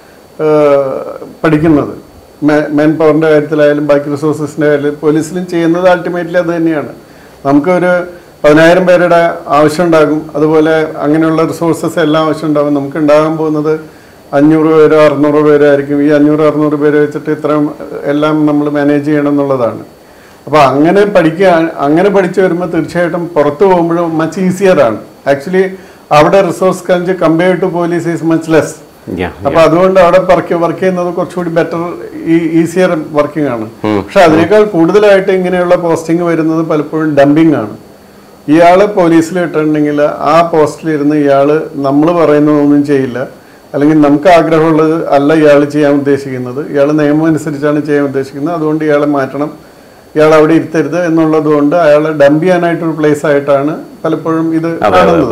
പഠിക്കുന്നത്. മാൻ പവറിൻ്റെ കാര്യത്തിലായാലും ബാക്കി റിസോഴ്സസിൻ്റെ കാര്യത്തിൽ പോലീസിലും ചെയ്യുന്നത് അൾട്ടിമേറ്റ്ലി അത് തന്നെയാണ്. നമുക്കൊരു പതിനായിരം പേരുടെ ആവശ്യമുണ്ടാകും. അതുപോലെ അങ്ങനെയുള്ള റിസോഴ്സസ് എല്ലാം ആവശ്യമുണ്ടാകും. നമുക്ക് ഉണ്ടാകാൻ പോകുന്നത് അഞ്ഞൂറ് പേരോ അറുന്നൂറ് പേരോ ആയിരിക്കും. ഈ അഞ്ഞൂറ് അറുന്നൂറ് പേര് വെച്ചിട്ട് ഇത്രയും എല്ലാം നമ്മൾ മാനേജ് ചെയ്യണം എന്നുള്ളതാണ്. അപ്പോൾ അങ്ങനെ പഠിക്കുക അങ്ങനെ പഠിച്ചു വരുമ്പോൾ തീർച്ചയായിട്ടും പുറത്ത് പോകുമ്പോഴും മച്ച് ഈസിയറാണ്. ആക്ച്വലി അവിടെ resource crunch compared to police is much less. അപ്പൊ അതുകൊണ്ട് അവിടെ വർക്ക് വർക്ക് ചെയ്യുന്നത് കുറച്ചുകൂടി ബെറ്റർ ഈസിയർ വർക്കിംഗ് ആണ്. പക്ഷെ അതിനേക്കാൾ കൂടുതലായിട്ട് ഇങ്ങനെയുള്ള പോസ്റ്റിംഗ് വരുന്നത് പലപ്പോഴും ഡംപിങ് ആണ്. ഇയാള് പോലീസിൽ ഇട്ടിട്ടുണ്ടെങ്കിൽ ആ പോസ്റ്റിലിരുന്ന് ഇയാള് നമ്മൾ പറയുന്നതൊന്നും ചെയ്യില്ല, അല്ലെങ്കിൽ നമുക്ക് ആഗ്രഹമുള്ളത് അല്ല ഇയാൾ ചെയ്യാൻ ഉദ്ദേശിക്കുന്നത്, ഇയാൾ നിയമം അനുസരിച്ചാണ് ചെയ്യാൻ ഉദ്ദേശിക്കുന്നത്, അതുകൊണ്ട് ഇയാളെ മാറ്റണം, ഇയാൾ അവിടെ ഇരുത്തരുത് എന്നുള്ളത് കൊണ്ട് അയാളെ ഡംപ് ചെയ്യാനായിട്ടൊരു പ്ലേസ് ആയിട്ടാണ് പലപ്പോഴും ഇത് കാണുന്നത്.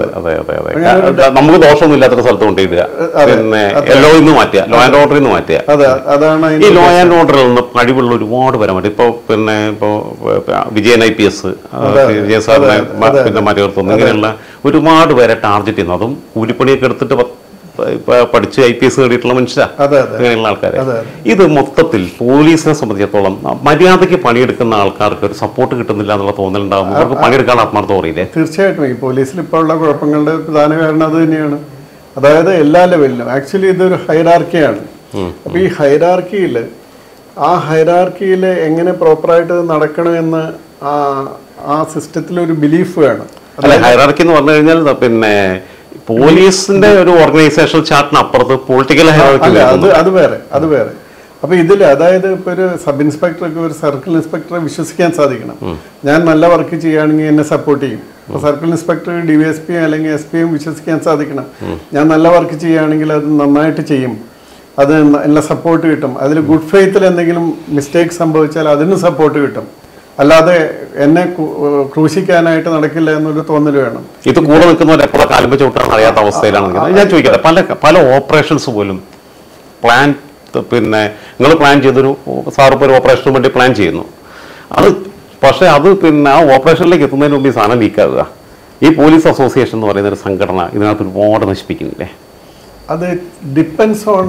നമുക്ക് ദോഷമൊന്നും ഇല്ലാത്ത സ്ഥലത്ത് കൊണ്ടിടുക, പിന്നെ ലോ ഇന്ന് മാറ്റുക, ലോ ആൻഡ് ഓർഡറിൽ നിന്ന് മാറ്റുക. അതെ, അതാണ് ഈ ലോ ആൻഡ് ഓർഡറിൽ നിന്ന് കഴിവുള്ള ഒരുപാട് പേരെ മാറ്റി. ഇപ്പൊ പിന്നെ ഇപ്പോ Vijayan I P S Vijaya സാറിനെ പിന്നെ മാറ്റി നിർത്തുന്നു. ഇങ്ങനെയുള്ള ഒരുപാട് പേരെ ടാർഗറ്റ് ചെയ്യുന്നു. അതും കൂലിപ്പണിയൊക്കെ എടുത്തിട്ട് പഠിച്ച് ഐ പി എസ് നേടിയിട്ടുള്ള മനുഷ്യരാ, അങ്ങനെയുള്ള ആൾക്കാരെ. ഇത് മൊത്തത്തിൽ പോലീസിനെ സംബന്ധിച്ചിടത്തോളം മര്യാദയ്ക്ക് പണിയെടുക്കുന്ന ആൾക്കാർക്ക് ഒരു സപ്പോർട്ട് കിട്ടുന്നില്ല എന്നുള്ള തോന്നലുണ്ടാകുമ്പോൾ അവർക്ക് പണിയെടുക്കാൻ ആത്മാർത്ഥം അറിയില്ലേ? തീർച്ചയായിട്ടും ഈ പോലീസിൽ ഇപ്പോൾ ഉള്ള കുഴപ്പങ്ങളുടെ പ്രധാന കാരണം അത് തന്നെയാണ്. അതായത് എല്ലാ ലെവലിലും ആക്ച്വലി ഇതൊരു ഹൈറാർക്കിയാണ്. അപ്പൊ ഈ ഹൈറാർക്കിയിൽ ആ ഹൈറാർക്കിയിൽ എങ്ങനെ പ്രോപ്പറായിട്ട് നടക്കണമെന്ന് ആ ആ സിസ്റ്റത്തിൽ ഒരു ബിലീഫ് വേണം. ഹൈറാർക്കി എന്ന് പറഞ്ഞു കഴിഞ്ഞാൽ പിന്നെ പോലീസിന്റെ ഒരു ഓർഗനൈസേഷൻ ചാർട്ടിന് അപ്പുറത്ത് പൊളിറ്റിക്കൽ ഹൈറാർക്കി അത് അത് വേറെ അത് വേറെ അപ്പൊ ഇതിൽ അതായത് ഇപ്പൊ ഒരു സബ് ഇൻസ്പെക്ടർക്ക് ഒരു സർക്കിൾ ഇൻസ്പെക്ടറെ വിശ്വസിക്കാൻ സാധിക്കണം. ഞാൻ നല്ല വർക്ക് ചെയ്യുകയാണെങ്കിൽ എന്നെ സപ്പോർട്ട് ചെയ്യും. അപ്പൊ circle inspector D V S P അല്ലെങ്കിൽ എസ് പിയും വിശ്വസിക്കാൻ സാധിക്കണം. ഞാൻ നല്ല വർക്ക് ചെയ്യുകയാണെങ്കിൽ അത് നന്നായിട്ട് ചെയ്യും, അത് നല്ല സപ്പോർട്ട് കിട്ടും. അതിൽ ഗുഡ് ഫെയ്ത്തിൽ എന്തെങ്കിലും മിസ്റ്റേക്ക് സംഭവിച്ചാൽ അതിന് സപ്പോർട്ട് കിട്ടും. അല്ലാതെ എന്നെ ക്രൂശിക്കാനായിട്ട് നടക്കില്ല എന്നൊരു തോന്നൽ വേണം. ഇത് കൂടെ നിൽക്കുന്നവർ എപ്പോഴും കാലുമ്പ ചവിട്ടാൻ അറിയാത്ത അവസ്ഥയിലാണ്. ഞാൻ ചോദിക്കട്ടെ, പല പല ഓപ്പറേഷൻസ് പോലും പ്ലാൻ പിന്നെ നിങ്ങൾ പ്ലാൻ ചെയ്തൊരു സാറിപ്പോൾ ഒരു ഓപ്പറേഷന് വേണ്ടി പ്ലാൻ ചെയ്യുന്നു, അത് പക്ഷേ അത് പിന്നെ ആ ഓപ്പറേഷനിലേക്ക് എത്തുന്നതിന് മുമ്പ് ഈ സാധനം ലീക്കാവുക. ഈ പോലീസ് അസോസിയേഷൻ എന്ന് പറയുന്ന ഒരു സംഘടന ഇതിനകത്ത് ഒരുപാട് നശിപ്പിക്കുന്നില്ലേ? അത് ഡിപ്പെൻസ് ഓൺ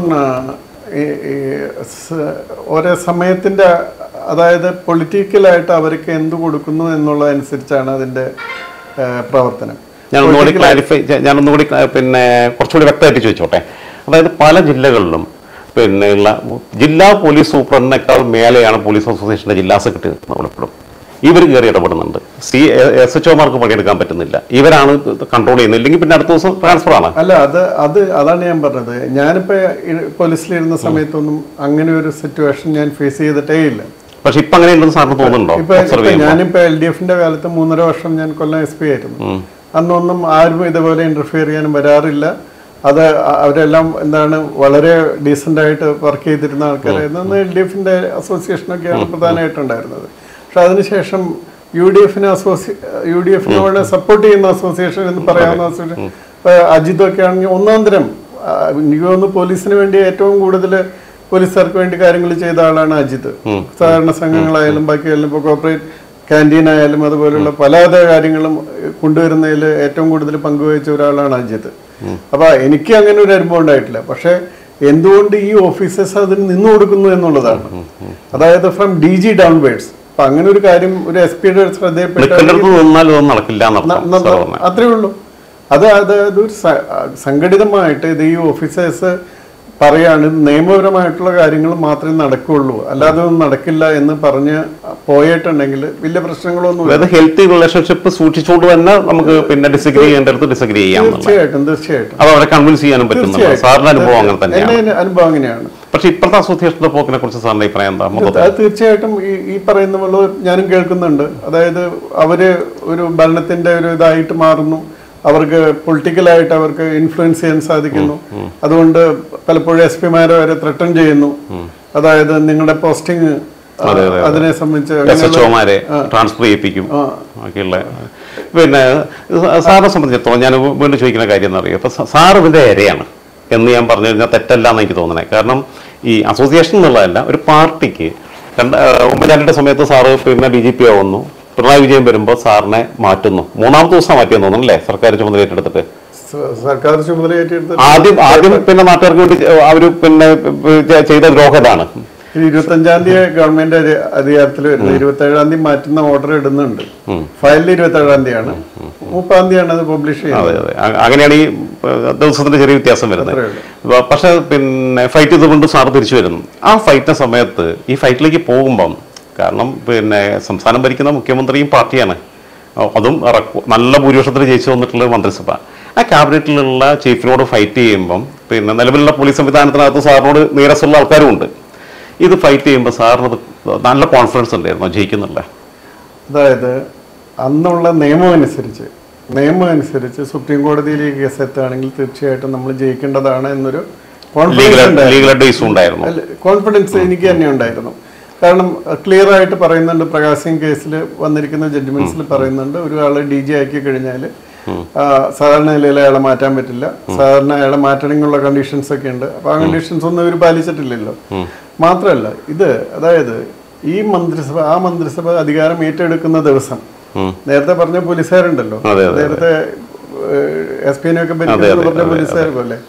ഓരോ സമയത്തിൻ്റെ, അതായത് പൊളിറ്റിക്കലായിട്ട് അവർക്ക് എന്ത് കൊടുക്കുന്നു എന്നുള്ളതനുസരിച്ചാണ് അതിൻ്റെ പ്രവർത്തനം. ഞാനൊന്നുകൂടി ക്ലാരിഫൈ ഞാനൊന്നുകൂടി പിന്നെ കുറച്ചുകൂടി വ്യക്തമായിട്ട് ചോദിച്ചോട്ടെ. അതായത് പല ജില്ലകളിലും പിന്നെ ഉള്ള ജില്ലാ പോലീസ് സൂപ്രണ്ടിനേക്കാൾ മേലെയാണ് പോലീസ് അസോസിയേഷൻ്റെ ജില്ലാ സെക്രട്ടറി നമ്മളെപ്പോഴും. ഇവർ കയറി ഇടപെടുന്നുണ്ട്. സി എസ് എച്ച് ഒമാർക്ക് പണിയെടുക്കാൻ പറ്റുന്നില്ല, ഇവരാണ് കൺട്രോൾ ചെയ്യുന്നത്. ഇല്ലെങ്കിൽ പിന്നെ അടുത്ത ദിവസം ട്രാൻസ്ഫർ ആണ്. അല്ല അത് അത് അതാണ് ഞാൻ പറഞ്ഞത്. ഞാനിപ്പോൾ പോലീസിലിരുന്ന സമയത്തൊന്നും അങ്ങനെ ഒരു സിറ്റുവേഷൻ ഞാൻ ഫേസ് ചെയ്തിട്ടേ ഇല്ല. പക്ഷെ ഇപ്പൊ അങ്ങനെ ഉണ്ടെന്ന് സാറിന് തോന്നുന്നുണ്ടോ? ഇപ്പൊ ഞാനിപ്പോ എൽ ഡി എഫിന്റെ കാലത്ത് മൂന്നര വർഷം ഞാൻ കൊല്ലം എസ് പി ആയിരുന്നു. അന്നൊന്നും ആരും ഇതുപോലെ ഇന്റർഫിയർ ചെയ്യാനും വരാറില്ല. അത് അവരെല്ലാം എന്താണ് വളരെ ഡീസൻ്റ് ആയിട്ട് വർക്ക് ചെയ്തിരുന്ന ആൾക്കാരായിരുന്നു. അന്ന് എൽ ഡി എഫിന്റെ അസോസിയേഷനൊക്കെയാണ് പ്രധാനമായിട്ടുണ്ടായിരുന്നത്. പക്ഷെ അതിനുശേഷം യു ഡി എഫിനെ അസോസിയേ യു ഡി എഫിനോട് സപ്പോർട്ട് ചെയ്യുന്ന അസോസിയേഷൻ എന്ന് പറയാവുന്ന അസോസിയേഷൻ അജിതൊക്കെ ആണെങ്കിൽ ഒന്നാം തരം എനിക്ക് തോന്നുന്നു പോലീസിന് വേണ്ടി ഏറ്റവും കൂടുതൽ പോലീസുകാർക്ക് വേണ്ടി കാര്യങ്ങൾ ചെയ്ത ആളാണ് അജിത്. സഹകരണ സംഘങ്ങളായാലും ബാക്കിയായാലും ഇപ്പോൾ കോർപ്പറേറ്റ് ക്യാൻറ്റീൻ ആയാലും അതുപോലുള്ള പല കാര്യങ്ങളും കൊണ്ടുവരുന്നതിൽ ഏറ്റവും കൂടുതൽ പങ്കുവഹിച്ച ഒരാളാണ് അജിത്. അപ്പൊ എനിക്ക് അങ്ങനെ ഒരു അനുഭവം ഉണ്ടായിട്ടില്ല. പക്ഷെ എന്തുകൊണ്ട് ഈ ഓഫീസേഴ്സ് അതിന് നിന്നു കൊടുക്കുന്നു എന്നുള്ളതാണ്. അതായത് ഫ്രം ഡി ജി ഡൗൺവേർഡ്സ്. അപ്പൊ അങ്ങനെ ഒരു കാര്യം ഒരു എസ് പിയുടെ ശ്രദ്ധയിൽപ്പെട്ട അത്രേ ഉള്ളൂ. അത് അതായത് ഒരു സംഘടിതമായിട്ട് ഇത് ഈ ഓഫീസേഴ്സ് പറയാണ് നിയമപരമായിട്ടുള്ള കാര്യങ്ങൾ മാത്രമേ നടക്കുകയുള്ളൂ, അല്ലാതെ ഒന്നും നടക്കില്ല എന്ന് പറഞ്ഞ് പോയിട്ടുണ്ടെങ്കിൽ വലിയ പ്രശ്നങ്ങളൊന്നും. ഹെൽത്തി റിലേഷൻഷിപ്പ് സൂക്ഷിച്ചുകൊണ്ട് തന്നെ നമുക്ക് പിന്നെ ഡിസഗ്രി ചെയ്യേണ്ടടുത്ത് ഡിസഗ്രി ചെയ്യാം. തീർച്ചയായിട്ടും തീർച്ചയായിട്ടും അത് അവരെ കൺവിൻസ് ചെയ്യാനും പറ്റും. സാറിന്റെ അനുഭവം അങ്ങനെ തന്നെയാണ്. അനുഭവം അങ്ങനെയാണ്. പക്ഷെ ഇപ്പോഴത്തെ അസോസിയേഷന്റെ പോക്കിനെ കുറിച്ച് സാറിന്റെ അഭിപ്രായം എന്താ? അത് തീർച്ചയായിട്ടും ഈ ഈ പറയുന്ന പോലെ ഞാനും കേൾക്കുന്നുണ്ട്. അതായത് അവര് ഒരു ഭരണത്തിന്റെ ഒരു ഇതായിട്ട് മാറുന്നു, അവർക്ക് പൊളിറ്റിക്കലായിട്ട് അവർക്ക് ഇൻഫ്ലുവൻസ് ചെയ്യാൻ സാധിക്കുന്നു. അതുകൊണ്ട് പലപ്പോഴും എസ് പിമാരെ വരെ ത്രട്ടൺ ചെയ്യുന്നു. അതായത് നിങ്ങളുടെ പോസ്റ്റിംഗ് അതിനെ സംബന്ധിച്ച് ട്രാൻസ്ഫർ ചെയ്യിപ്പിക്കും. പിന്നെ സാറിനെ സംബന്ധിച്ചിടത്തോളം ഞാൻ വീണ്ടും ചോദിക്കുന്ന കാര്യം എന്ന് അറിയാം, ഇപ്പൊ സാർ ഇതിന്റെ ഇരയാണ് എന്ന് ഞാൻ പറഞ്ഞു കഴിഞ്ഞാൽ തെറ്റല്ല എന്ന് എനിക്ക് തോന്നണേ. കാരണം ഈ അസോസിയേഷൻ എന്നുള്ളതല്ല, ഒരു പാർട്ടിക്ക് രണ്ട് ഉമ്മൻചാണ്ടിയുടെ സമയത്ത് സാറ് പിന്നെ ഡി ജി പി ആവുന്നു, പിണറായി വിജയൻ വരുമ്പോൾ സാറിനെ മാറ്റുന്നു. മൂന്നാമത്തെ ദിവസം മാറ്റിയെന്ന് തോന്നുന്നു അല്ലേ സർക്കാർ ചുമതല ഏറ്റെടുത്തിട്ട്? സർക്കാർ ചുമതല ഏറ്റെടുത്ത് ആദ്യം ആദ്യം പിന്നെ നാട്ടുകാർക്ക് വേണ്ടി അവര് പിന്നെ ചെയ്ത ദ്രോഹതാണ്. ഇരുപത്തഞ്ചാം തീയതി ഗവൺമെന്റ് അധികാരത്തിൽ വരുന്നത്, ഇരുപത്തി ഏഴാം തീയതി മാറ്റുന്ന ഓർഡർ ഇടുന്നുണ്ട്. ഫയലിൽ ഇരുപത്തി ഏഴാം തീയതിയാണ്, മുപ്പതാം തീയതിയാണ് അത് പബ്ലിഷ് ചെയ്യുന്നത്. അങ്ങനെയാണ് ഈ ദിവസത്തിന്റെ ചെറിയ വ്യത്യാസം വരുന്നത്. പക്ഷെ പിന്നെ ഫൈറ്റ് ചെയ്തുകൊണ്ട് സാറ് തിരിച്ചു വരുന്നു. ആ ഫൈറ്റിന്റെ സമയത്ത് ഈ ഫൈറ്റിലേക്ക് പോകുമ്പം, കാരണം പിന്നെ സംസ്ഥാനം ഭരിക്കുന്ന മുഖ്യമന്ത്രിയും പാർട്ടിയാണ്, അതും നല്ല ഭൂരിപക്ഷത്തിൽ ജയിച്ചു വന്നിട്ടുള്ള മന്ത്രിസഭ. ആ ക്യാബിനറ്റിലുള്ള ചീഫിനോട് ഫൈറ്റ് ചെയ്യുമ്പം പിന്നെ നിലവിലുള്ള പോലീസ് സംവിധാനത്തിനകത്ത് സാറിനോട് നീരസുള്ള ആൾക്കാരും ഉണ്ട്. ഇത് ഫൈറ്റ് ചെയ്യുമ്പോൾ സാറിന് നല്ല കോൺഫിഡൻസ് ഉണ്ടായിരുന്നു ജയിക്കുന്നില്ല? അതായത് അന്നുള്ള നിയമം അനുസരിച്ച് നിയമം അനുസരിച്ച് സുപ്രീം കോടതിയിൽ ഈ കേസ് എത്തുകയാണെങ്കിൽ തീർച്ചയായിട്ടും നമ്മൾ ജയിക്കേണ്ടതാണ് എന്നൊരു കോൺഫിഡൻസ് എനിക്ക് തന്നെ ഉണ്ടായിരുന്നു. കാരണം ക്ലിയർ ആയിട്ട് പറയുന്നുണ്ട്, പ്രകാശ് സിംഗ് കേസിൽ വന്നിരിക്കുന്ന ജഡ്ജ്മെന്റ്സിൽ പറയുന്നുണ്ട്, ഒരാളെ ഡി ജി ആക്കി കഴിഞ്ഞാൽ സാധാരണ നിലയിൽ അയാളെ മാറ്റാൻ പറ്റില്ല. സാധാരണ അയാളെ മാറ്റണമെന്നുള്ള കണ്ടീഷൻസ് ഒക്കെ ഉണ്ട്. അപ്പൊ ആ കണ്ടീഷൻസ് ഒന്നും ഇവർ പാലിച്ചിട്ടില്ലല്ലോ. മാത്രമല്ല ഇത് അതായത് ഈ മന്ത്രിസഭ ആ മന്ത്രിസഭ അധികാരം ഏറ്റെടുക്കുന്ന ദിവസം നേരത്തെ പറഞ്ഞ പോലീസുകാരുണ്ടല്ലോ, നേരത്തെ എസ് പിനെ ഒക്കെ ഭരിക്കുന്ന പറഞ്ഞ പോലീസുകാർ പോലെ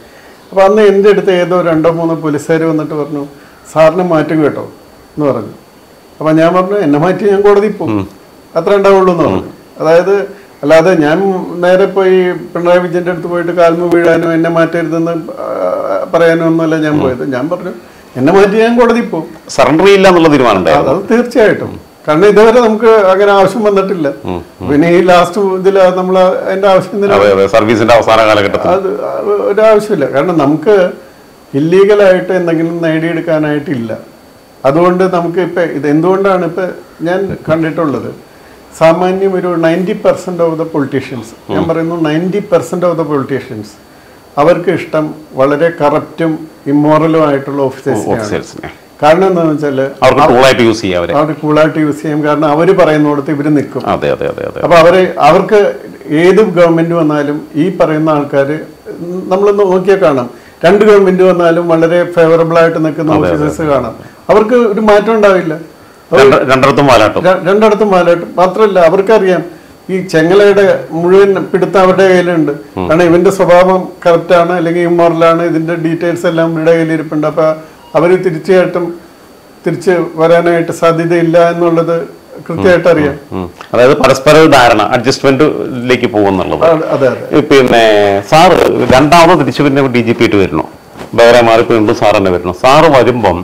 അപ്പോൾ അന്ന് എൻ്റെ അടുത്ത് ഏതോ രണ്ടോ മൂന്നോ പോലീസുകാർ വന്നിട്ട് പറഞ്ഞു സാറിന് മാറ്റും കേട്ടോ എന്ന് പറഞ്ഞു. അപ്പം ഞാൻ പറഞ്ഞു എന്നെ മാറ്റി ഞാൻ കോടതിയിൽ പോകും, അത്ര ഉണ്ടാവുള്ളൂ എന്ന് പറഞ്ഞു. അതായത് അല്ലാതെ ഞാൻ നേരെ പോയി പിണറായി വിജയൻ്റെ അടുത്ത് പോയിട്ട് കാൽമ വീഴാനോ എന്നെ മാറ്റരുതെന്ന് പറയാനോ ഒന്നുമല്ല ഞാൻ പോയത്. ഞാൻ പറഞ്ഞു എന്നെ മാറ്റി ഞാൻ കോടതിയിൽ പോകും, സറണ്ടർ ചെയ്യില്ല എന്നുള്ള തീരുമാനം. അത് തീർച്ചയായിട്ടും, കാരണം ഇതുവരെ നമുക്ക് അങ്ങനെ ആവശ്യം വന്നിട്ടില്ല. പിന്നെ ഈ ലാസ്റ്റ് ഇതിൽ നമ്മൾ അതിന്റെ ആവശ്യം സർവീസിന്റെ അവസാന കാലഘട്ടത്തിൽ അത് ഒരാവശ്യമില്ല. കാരണം നമുക്ക് ഇല്ലീഗലായിട്ട് എന്തെങ്കിലും നേടിയെടുക്കാനായിട്ടില്ല. അതുകൊണ്ട് നമുക്ക് ഇപ്പം ഇത് എന്തുകൊണ്ടാണ് ഇപ്പം ഞാൻ കണ്ടിട്ടുള്ളത്, സാമാന്യം ഒരു ninety percent of the politicians, ഞാൻ പറയുന്നു ninety percent of the politicians അവർക്ക് ഇഷ്ടം വളരെ കറപ്റ്റും ഇമ്മോറലും ആയിട്ടുള്ള ഓഫീസേഴ്സിനെയാണ്. കാരണം എന്താണെന്ന് വെച്ചാൽ അവർക്ക് കൂളായിട്ട് യൂസ് ചെയ്യാം. കാരണം അവർ പറയുന്നിടത്ത് ഇവർ നിൽക്കും. അപ്പൊ അവര് അവർക്ക് ഏത് ഗവൺമെന്റ് വന്നാലും ഈ പറയുന്ന ആൾക്കാർ നമ്മളൊന്ന് നോക്കിയാൽ കാണാം, രണ്ട് ഗവൺമെന്റ് വന്നാലും വളരെ ഫേവറബിൾ ആയിട്ട് നിൽക്കുന്ന ഓഫീസേഴ്സ് കാണാം. അവർക്ക് ഒരു മാറ്റം ഉണ്ടാവില്ല, രണ്ടിടത്തും വാലാട്ടും രണ്ടിടത്തും വാലാട്ടും. മാത്രമല്ല അവർക്കറിയാം ഈ ചെങ്ങലയുടെ മുഴുവൻ പിടുത്തം അവരുടെ കയ്യിലുണ്ട്. കാരണം ഇവന്റെ സ്വഭാവം കറക്റ്റാണ് അല്ലെങ്കിൽ ഇമ്മോറലാണ്, ഇതിന്റെ ഡീറ്റെയിൽസ് എല്ലാം ഇവരുടെ കയ്യിലിരിപ്പുണ്ട്. അപ്പൊ അവര് തീർച്ചയായിട്ടും തിരിച്ച് വരാനായിട്ട് സാധ്യതയില്ല എന്നുള്ളത് കൃത്യമായിട്ട് അറിയാം. അതായത് പരസ്പര ധാരണ, അഡ്ജസ്റ്റ്മെന്റിലേക്ക് പോകുന്നുള്ളത്. അതെ അതെ. പിന്നെ സാറ് രണ്ടാമത് തിരിച്ചു പിന്നെ ഡി ജി പി ആയിട്ട് വരണോ, വേറെ മാറി വീണ്ടും സാർ തന്നെ വരണം. സാറ് വരുമ്പം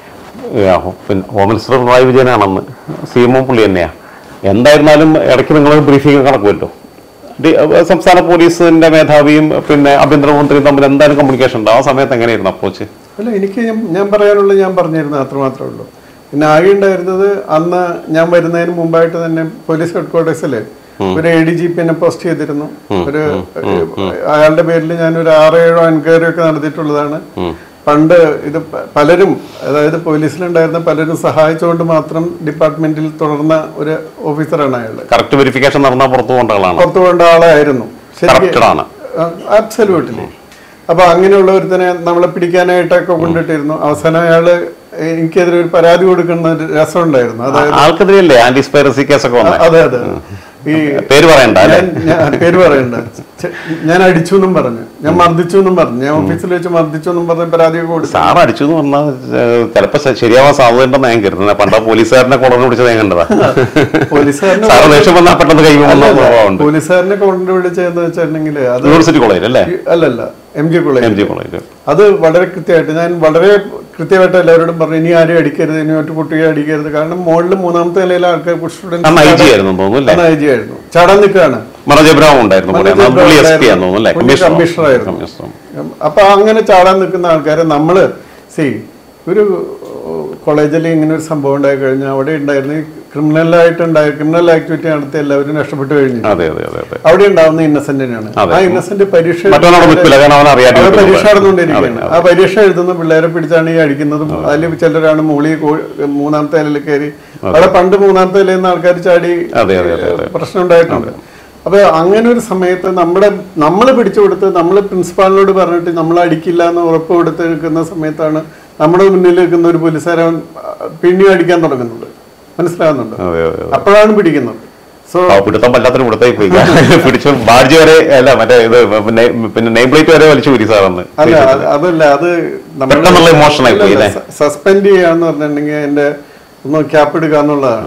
പിന്നെ ഹോം മിനിസ്റ്റർ പിണറായി വിജയനാണെന്ന് സി എം ഒ പുള്ളി തന്നെയാണ്. എന്തായിരുന്നാലും ഇടയ്ക്ക് നിങ്ങൾ ബ്രീഫിംഗ് നടക്കുമല്ലോ, സംസ്ഥാന പോലീസിന്റെ മേധാവിയും പിന്നെ ആഭ്യന്തരമന്ത്രിയും തമ്മിൽ എന്തായാലും കമ്മ്യൂണിക്കേഷൻ ഉണ്ട്. ആ സമയത്ത് എങ്ങനെയായിരുന്നു അപ്രോച്ച്? അല്ല, എനിക്ക് ഞാൻ പറയാനുള്ളത് ഞാൻ പറഞ്ഞിരുന്നു, അത്രമാത്രമേ ഉള്ളൂ. പിന്നെ ആകെ ഉണ്ടായിരുന്നത് അന്ന് ഞാൻ വരുന്നതിന് മുമ്പായിട്ട് തന്നെ പോലീസ് ഹെഡ്ക്വാർട്ടേഴ്സിൽ ഒരു എ ഡി ജി പി എന്നെ പോസ്റ്റ് ചെയ്തിരുന്നു. ഒരു അയാളുടെ പേരിൽ ഞാൻ ഒരു ആറോ ഏഴോ എൻക്വയറി ഒക്കെ നടത്തിയിട്ടുള്ളതാണ്. പണ്ട് ഇത് പലരും, അതായത് പോലീസിലുണ്ടായിരുന്ന പലരും സഹായിച്ചുകൊണ്ട് മാത്രം ഡിപ്പാർട്ട്മെന്റിൽ തുടർന്ന ഒരു ഓഫീസറാണ് അയാൾ. കറക്റ്റ് വെരിഫിക്കേഷൻ നടന്ന പുറത്തു കൊണ്ട ആളാണ് പുറത്തു കൊണ്ട ആളായിരുന്നു ശരിക്കും, അബ്സല്യൂട്ട്ലി. അപ്പൊ അങ്ങനെയുള്ള ഒരുത്തനെ നമ്മളെ പിടിക്കാനായിട്ടൊക്കെ കൊണ്ടിട്ടിരുന്നു. അവസാനം അയാള് എനിക്കെതിരെ ഒരു പരാതി കൊടുക്കുന്ന ഒരു രസം ഉണ്ടായിരുന്നു. അതായത് ആൾക്കെതിരെയല്ലേ ആന്റിസ്പൈറസി കേസൊക്കെ? അതെ അതെ. ഈ പേര് പറയണ്ട പേര് പറയണ്ട ഞാൻ അടിച്ചു എന്നും പറഞ്ഞു, ഞാൻ മർദ്ദിച്ചു എന്നും പറഞ്ഞു, ഞാൻ ഓഫീസിൽ വെച്ച് മർദ്ദിച്ചു എന്നും പറഞ്ഞ പരാതിയൊക്കെ കൊടുത്തു. സാർ അടിച്ചു എന്ന് പറഞ്ഞാൽ ചിലപ്പോ ശരിയാവാൻ സാധ്യത ഉണ്ടെന്ന് ഞാൻ കരുതുന്നത്. പണ്ടാ പോലീസുകാരനെ കൊണ്ടു പിടിച്ചത് ഞാൻ കണ്ടതാ. പോലീസുകാരനെ ദേഷ്യം വന്നാൽ പെട്ടെന്ന് കൈ പോലീസുകാരനെ കൊണ്ടു പിടിച്ചതെന്ന് വെച്ചിട്ടുണ്ടെങ്കിൽ അത് യൂണിവേഴ്സിറ്റി കോളേജ് അല്ലേ? അല്ലല്ല, M G college. M G college. അത് വളരെ കൃത്യമായിട്ട് ഞാൻ വളരെ കൃത്യമായിട്ട് എല്ലാവരോടും പറഞ്ഞു, ഇനി ആരും അടിക്കരുത്, ഇനി ഒറ്റ കുട്ടിയെ അടിക്കരുത്. കാരണം മുകളിൽ മൂന്നാമത്തെ നിലയിലെ ആൾക്കാർ സ്റ്റുഡൻസ് ആയിരുന്നു, ചാടാൻ നിൽക്കുകയാണ്. കമ്മീഷണറായിരുന്നു. അപ്പൊ അങ്ങനെ ചാടാൻ നിൽക്കുന്ന ആൾക്കാരെ നമ്മള് സി ഒരു കോളേജിൽ ഇങ്ങനെ ഒരു സംഭവം ഉണ്ടായി കഴിഞ്ഞാൽ അവിടെ ഉണ്ടായിരുന്ന ക്രിമിനലായിട്ട് ഉണ്ടായ ക്രിമിനൽ ആക്ടിവിറ്റി നടത്തി എല്ലാവരും നഷ്ടപ്പെട്ടു കഴിഞ്ഞു. അവിടെ ഉണ്ടാവുന്ന ഇന്നസെന്റിനാണ്. ആ ഇന്നസെന്റ് പരീക്ഷ പരീക്ഷ നടന്നുകൊണ്ടിരിക്കുകയാണ്. ആ പരീക്ഷ എഴുതുന്ന പിള്ളേരെ പിടിച്ചാണ് ഈ അടിക്കുന്നതും. അതിൽ ചിലരാണ് മൂളി മൂന്നാമത്തെ നിലയിൽ കയറി, അവിടെ പണ്ട് മൂന്നാമത്തെ നിലയിൽ നിന്ന് ആൾക്കാർ ചാടി പ്രശ്നം ഉണ്ടായിട്ടുണ്ട്. അപ്പൊ അങ്ങനെ ഒരു സമയത്ത് നമ്മുടെ നമ്മൾ പിടിച്ചു കൊടുത്ത് നമ്മൾ പ്രിൻസിപ്പാളിനോട് പറഞ്ഞിട്ട് നമ്മൾ അടിക്കില്ല എന്ന് ഉറപ്പ് കൊടുത്ത് നിൽക്കുന്ന സമയത്താണ് നമ്മുടെ മുന്നിൽ നിൽക്കുന്ന ഒരു പോലീസുകാരൻ പിന്നെയും അടിക്കാൻ തുടങ്ങുന്നത്. മനസ്സിലാകുന്നുണ്ട്? അപ്പോഴാണ് പിടിക്കുന്നത്. സോ പിടുത്തം വല്ലാത്തൊരു പിടുത്തായി പോയി. പിടിച്ചു ബാഡ്ജ് വരെ അല്ല മറ്റേ ഇത് പിന്നെ നെയിം പ്ലേറ്റ് വരെ വലിച്ചു പോയി സാറന്ന്. അല്ല അതല്ല, അത് നമ്മൾ ഇമോഷണൽ സസ്പെൻഡ് ചെയ്യാന്ന് പറഞ്ഞിട്ടുണ്ടെങ്കിൽ എന്റെ ഒന്ന് ക്യാപ്പ് എടുക്കുക എന്നുള്ളതാണ്.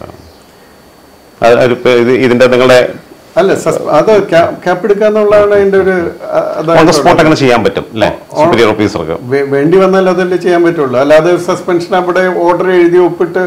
ഇതിന്റെ നിങ്ങളുടെ അല്ല അത് ക്യാപ്പ് എടുക്കുക എന്നുള്ളതാണ് അതിന്റെ ഒരു ചെയ്യാൻ പറ്റും. വേണ്ടി വന്നാൽ അതല്ലേ ചെയ്യാൻ പറ്റുള്ളൂ. അല്ലാതെ സസ്പെൻഷൻ അവിടെ ഓർഡർ എഴുതി ഒപ്പിട്ട്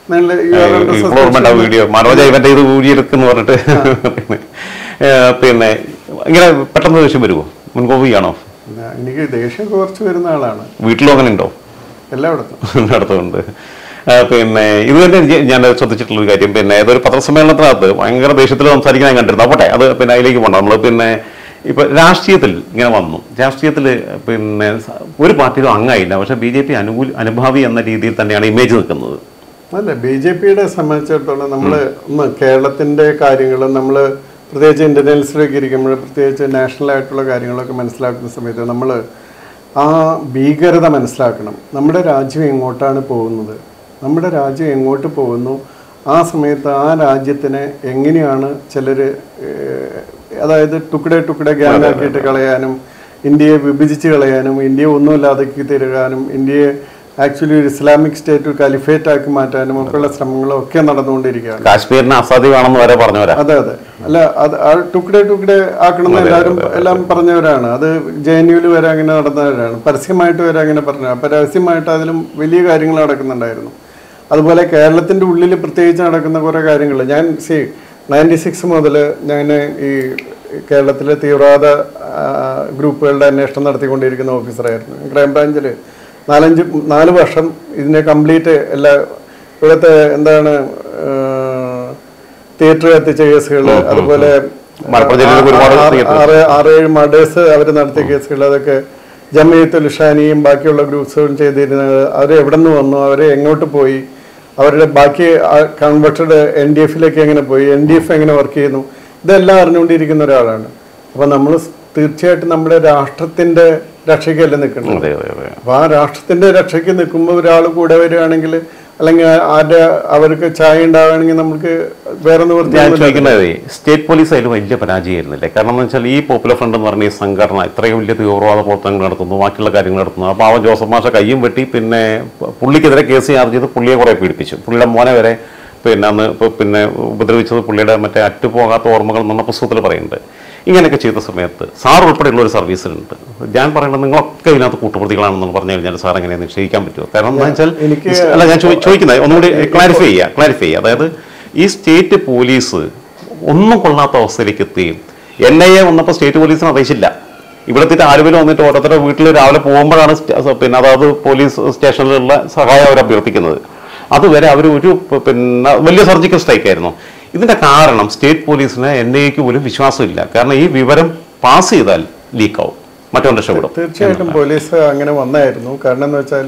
വീഡിയോ മനോജ ഇവന്റെ ഇത് ഊരിയെടുക്കുന്നു പറഞ്ഞിട്ട് പിന്നെ ഇങ്ങനെ പെട്ടെന്ന് ദേഷ്യം വരുമോ? മുൻകോപിയാണോ? എനിക്ക് ദേഷ്യം കുറച്ച് വരുന്ന ആളാണ്. വീട്ടിലും അങ്ങനെ ഉണ്ടോ? എല്ലായിടത്തും എല്ലായിടത്തുണ്ട്. പിന്നെ ഇത് തന്നെ ഞാൻ ശ്രദ്ധിച്ചിട്ടുള്ളൊരു കാര്യം, പിന്നെ ഏതൊരു പത്രസമ്മേളനത്തിനകത്ത് ഭയങ്കര ദേഷ്യത്തിൽ സംസാരിക്കാൻ ഞാൻ കണ്ടിരുന്നു. അപ്പോട്ടെ അത് പിന്നെ അതിലേക്ക് പോകണം. നമ്മൾ പിന്നെ ഇപ്പൊ രാഷ്ട്രീയത്തിൽ ഇങ്ങനെ വന്നു, രാഷ്ട്രീയത്തിൽ പിന്നെ ഒരു പാർട്ടിയിലും അംഗമായില്ല, പക്ഷെ ബി ജെ പി അനുകൂല അനുഭാവി എന്ന രീതിയിൽ തന്നെയാണ് ഇമേജ് നിൽക്കുന്നത്. അല്ല, ബി ജെ പിയുടെ സംബന്ധിച്ചിടത്തോളം നമ്മൾ ഒന്ന് കേരളത്തിന്റെ കാര്യങ്ങൾ നമ്മൾ പ്രത്യേകിച്ച് ഇന്റർനാഷണലിലേക്ക് ഇരിക്കുമ്പോൾ പ്രത്യേകിച്ച് നാഷണൽ ആയിട്ടുള്ള കാര്യങ്ങളൊക്കെ മനസ്സിലാക്കുന്ന സമയത്ത് നമ്മൾ ആ ഭീകരത മനസ്സിലാക്കണം. നമ്മുടെ രാജ്യം എങ്ങോട്ടാണ് പോകുന്നത്, നമ്മുടെ രാജ്യം എങ്ങോട്ട് പോകുന്നു, ആ സമയത്ത് ആ രാജ്യത്തിനെ എങ്ങനെയാണ് ചിലർ അതായത് ടുക്കടെ ടുക്കടെ ഗ്യാങ് ആക്കിയിട്ട് കളയാനും ഇന്ത്യയെ വിഭജിച്ച് കളയാനും ഇന്ത്യയെ ഒന്നുമില്ലാതാക്കി തീരുകാനും ഇന്ത്യയെ ആക്ച്വലി ഒരു ഇസ്ലാമിക് സ്റ്റേറ്റ് ഒരു കലിഫേറ്റ് ആക്കി മാറ്റാനും ഒക്കെയുള്ള ശ്രമങ്ങളും ഒക്കെ നടന്നുകൊണ്ടിരിക്കുകയാണ്. കാശ്മീരിന് അസാധ്യമാണെന്ന് വരെ പറഞ്ഞവരാ. അതെ അതെ അല്ല അത് ടുക്കടെ ടുക്കടെ ആക്കണമെന്ന് എല്ലാവരും എല്ലാം പറഞ്ഞവരാണ്. അത് ജെ എൻ യുവിൽ വരെ അങ്ങനെ നടന്നവരാണ്. പരസ്യമായിട്ട് വരെ അങ്ങനെ പറഞ്ഞു. അപ്പം രഹസ്യമായിട്ട് അതിലും വലിയ കാര്യങ്ങൾ നടക്കുന്നുണ്ടായിരുന്നു. അതുപോലെ കേരളത്തിൻ്റെ ഉള്ളിൽ പ്രത്യേകിച്ച് നടക്കുന്ന കുറേ കാര്യങ്ങൾ ഞാൻ സി നയൻറ്റി സിക്സ് മുതൽ ഞാൻ ഈ കേരളത്തിലെ തീവ്രവാദ ഗ്രൂപ്പുകളുടെ അന്വേഷണം നടത്തിക്കൊണ്ടിരിക്കുന്ന ഓഫീസറായിരുന്നു. ക്രൈംബ്രാഞ്ചിൽ നാലഞ്ച് നാല് വർഷം ഇതിനെ കംപ്ലീറ്റ് എല്ലാ ഇവിടുത്തെ എന്താണ് തിയേറ്റർ കത്തിച്ച കേസുകൾ, അതുപോലെ ആറ് ആറേഴ് മർഡേഴ്സ് അവർ നടത്തിയ കേസുകൾ, അതൊക്കെ ജമീയത്തുൽ ഇഷാനിയും ബാക്കിയുള്ള ഗ്രൂപ്പ്സുകളും ചെയ്തിരുന്നത്. അവർ എവിടെ നിന്ന് വന്നു, അവർ എങ്ങോട്ട് പോയി, അവരുടെ ബാക്കി കൺവെർട്ടഡ് എൻ ഡി എഫിലേക്ക് എങ്ങനെ പോയി, എൻ ഡി എഫ് എങ്ങനെ വർക്ക് ചെയ്യുന്നു, ഇതെല്ലാം അറിഞ്ഞുകൊണ്ടിരിക്കുന്ന ഒരാളാണ്. അപ്പം നമ്മൾ തീർച്ചയായിട്ടും നമ്മുടെ രാഷ്ട്രത്തിൻ്റെ രക്ഷയ്ക്കല്ല നിൽക്കുന്നത്. അപ്പോൾ ആ രാഷ്ട്രത്തിൻ്റെ രക്ഷയ്ക്ക് നിൽക്കുമ്പോൾ ഒരാൾ കൂടെ വരികയാണെങ്കിൽ അല്ലെങ്കിൽ ആരുടെ അവർക്ക് ചായ ഉണ്ടാവുകയാണെങ്കിൽ നമുക്ക് വേറെ ചോദിക്കുന്നത് സ്റ്റേറ്റ് പോലീസ് അതിൽ വലിയ പരാജയമായിരുന്നില്ലേ? കാരണം എന്ന് വെച്ചാൽ ഈ പോപ്പുലർ ഫ്രണ്ട് എന്ന് പറഞ്ഞ ഈ സംഘടന ഇത്രയും വലിയ തീവ്രവാദ പ്രവർത്തനങ്ങൾ നടത്തുന്നു, ബാക്കിയുള്ള കാര്യങ്ങൾ നടത്തുന്നു. അപ്പോൾ അവൻ ജോസഫ് മാഷ കയ്യും വെട്ടി പിന്നെ പുള്ളിക്കെതിരെ കേസ് ചാർജ് ചെയ്ത് പുള്ളിയെ കുറേ പീഡിപ്പിച്ചു. പുള്ളിയുടെ മോനെ വരെ പിന്നെ അന്ന് പിന്നെ ഉപദ്രവിച്ചത് പുള്ളിയുടെ മറ്റേ അറ്റുപോകാത്ത ഓർമ്മകൾ എന്ന പുസ്തകത്തിൽ പറയുന്നുണ്ട്. ഇങ്ങനെയൊക്കെ ചെയ്ത സമയത്ത് സാർ ഉൾപ്പെടെയുള്ള ഒരു സർവീസിലുണ്ട്. ഞാൻ പറയുന്നത് നിങ്ങളൊക്കെ ഇതിനകത്ത് കൂട്ടുപ്രതികളാണെന്ന് പറഞ്ഞു കഴിഞ്ഞാൽ സാർ എങ്ങനെ നിശ്ചയിക്കാൻ പറ്റുമോ? കാരണം എന്താ വെച്ചാൽ അല്ല ഞാൻ ചോദിക്കുന്നത് ഒന്നുകൂടി ക്ലാരിഫൈ ചെയ്യുക ക്ലാരിഫൈ ചെയ്യുക അതായത് ഈ സ്റ്റേറ്റ് പോലീസ് ഒന്നും കൊള്ളാത്ത അവസ്ഥയിലേക്ക് എത്തുകയും എൻ ഐ എ വന്നപ്പോൾ സ്റ്റേറ്റ് പോലീസിനെ അറിയിച്ചില്ല. ഇവിടെത്തിട്ട് ആലുവയിൽ വന്നിട്ട് ഓരോരുത്തരുടെ വീട്ടിൽ രാവിലെ പോകുമ്പോഴാണ് പിന്നെ അതായത് പോലീസ് സ്റ്റേഷനിലുള്ള സഹായം അവർ അഭ്യർത്ഥിക്കുന്നത്. അതുവരെ അവർ ഒരു പിന്നെ വലിയ സർജിക്കൽ സ്ട്രൈക്ക് ആയിരുന്നു. ഇതിന്റെ കാരണം സ്റ്റേറ്റ് പോലീസിന് എൻ ഐ എക്ക് പോലും വിശ്വാസമില്ല. കാരണം ഈ വിവരം പാസ് ചെയ്താൽ ലീക്കാവും, മറ്റൊരു രക്ഷപ്പെടും. തീർച്ചയായിട്ടും പോലീസ് അങ്ങനെ വന്നായിരുന്നു. കാരണം എന്ന് വെച്ചാൽ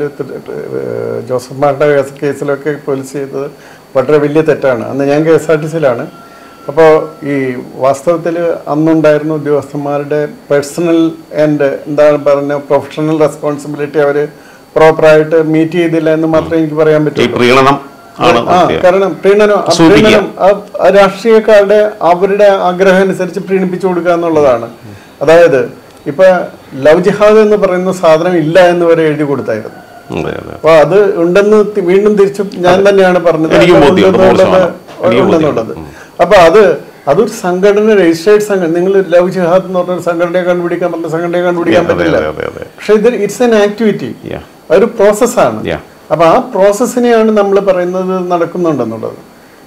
ജോസഫ് മാരുടെ കേസിലൊക്കെ പോലീസ് ചെയ്തത് വളരെ വലിയ തെറ്റാണ്. അന്ന് ഞാൻ കെ എസ് ആർ ടി സിയിലാണ്. അപ്പോൾ ഈ വാസ്തവത്തിൽ അന്നുണ്ടായിരുന്ന ഉദ്യോഗസ്ഥന്മാരുടെ പേഴ്സണൽ ആൻഡ് എന്താണ് പറഞ്ഞ പ്രൊഫഷണൽ റെസ്പോൺസിബിലിറ്റി അവർ പ്രോപ്പറായിട്ട് മീറ്റ് ചെയ്തില്ല എന്ന് മാത്രമേ എനിക്ക് പറയാൻ പറ്റൂ. ആ കാരണം പ്രീണനം പ്രീണനം രാഷ്ട്രീയക്കാരുടെ അവരുടെ ആഗ്രഹം അനുസരിച്ച് പ്രീണിപ്പിച്ചു കൊടുക്കുക എന്നുള്ളതാണ്. അതായത് ഇപ്പൊ ലവ് ജിഹാദ് എന്ന് പറയുന്ന സാധനം ഇല്ല എന്ന് വരെ എഴുതി കൊടുത്തായിരുന്നു. അപ്പൊ അത് ഉണ്ടെന്ന് വീണ്ടും തിരിച്ചു ഞാൻ തന്നെയാണ് പറഞ്ഞത് ഉണ്ടെന്നുള്ളത്. അപ്പൊ അത് അതൊരു സംഘടന രജിസ്ട്രേഡ് സംഘടന. നിങ്ങൾ ലവ് ജിഹാദ് എന്ന് പറഞ്ഞ സംഘടനയെ കണ്ടുപിടിക്കാൻ പറഞ്ഞ സംഘടനയെ കണ്ടുപിടിക്കാൻ പറ്റില്ല. പക്ഷെ ഇത് ഇറ്റ്സ് എൻ ആക്ടിവിറ്റി, ഒരു പ്രോസസ്സാണ്. അപ്പൊ ആ പ്രോസസ്സിനെയാണ് നമ്മൾ പറയുന്നത് നടക്കുന്നുണ്ടെന്നുള്ളത്.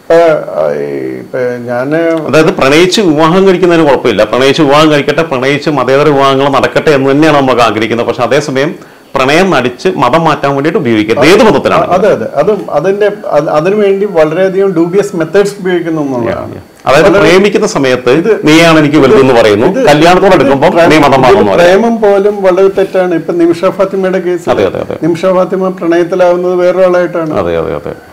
ഇപ്പൊ ഞാന് അതായത് പ്രണയിച്ച് വിവാഹം കഴിക്കുന്നതിന് കുഴപ്പമില്ല, പ്രണയിച്ച് വിവാഹം കഴിക്കട്ടെ, പ്രണയിച്ച് മതേതര വിവാഹങ്ങൾ നടക്കട്ടെ എന്ന് തന്നെയാണ് നമുക്ക് ആഗ്രഹിക്കുന്നത്. പക്ഷെ അതേസമയം പ്രണയം നടിച്ച് മതം മാറ്റാൻ വേണ്ടിയിട്ട് ഉപയോഗിക്കരുത്, ഏത് മതത്തിലാണ്. അതെ അതെ അതും അതിന്റെ അതിനുവേണ്ടി വളരെയധികം ഡ്യൂബിയസ് മെത്തേഡ്സ് ഉപയോഗിക്കുന്നു എന്നുള്ളതാണ്. അതായത് പ്രേമിക്കുന്ന സമയത്ത് നീയാണ് എനിക്ക് വലുതെന്ന് പറയുന്നു, കല്യാണത്തോടെ എടുക്കുമ്പോൾ നീ മതം മാറുന്നു. പ്രേമം പോലും വളരെ തെറ്റാണ്. ഇപ്പൊ നിമിഷ ഫാത്തിമയുടെ കേസ്, നിമിഷ ഫാത്തിമ പ്രണയത്തിലാവുന്നത് വേറൊരാളായിട്ടാണ്. അതെ അതെ അതെ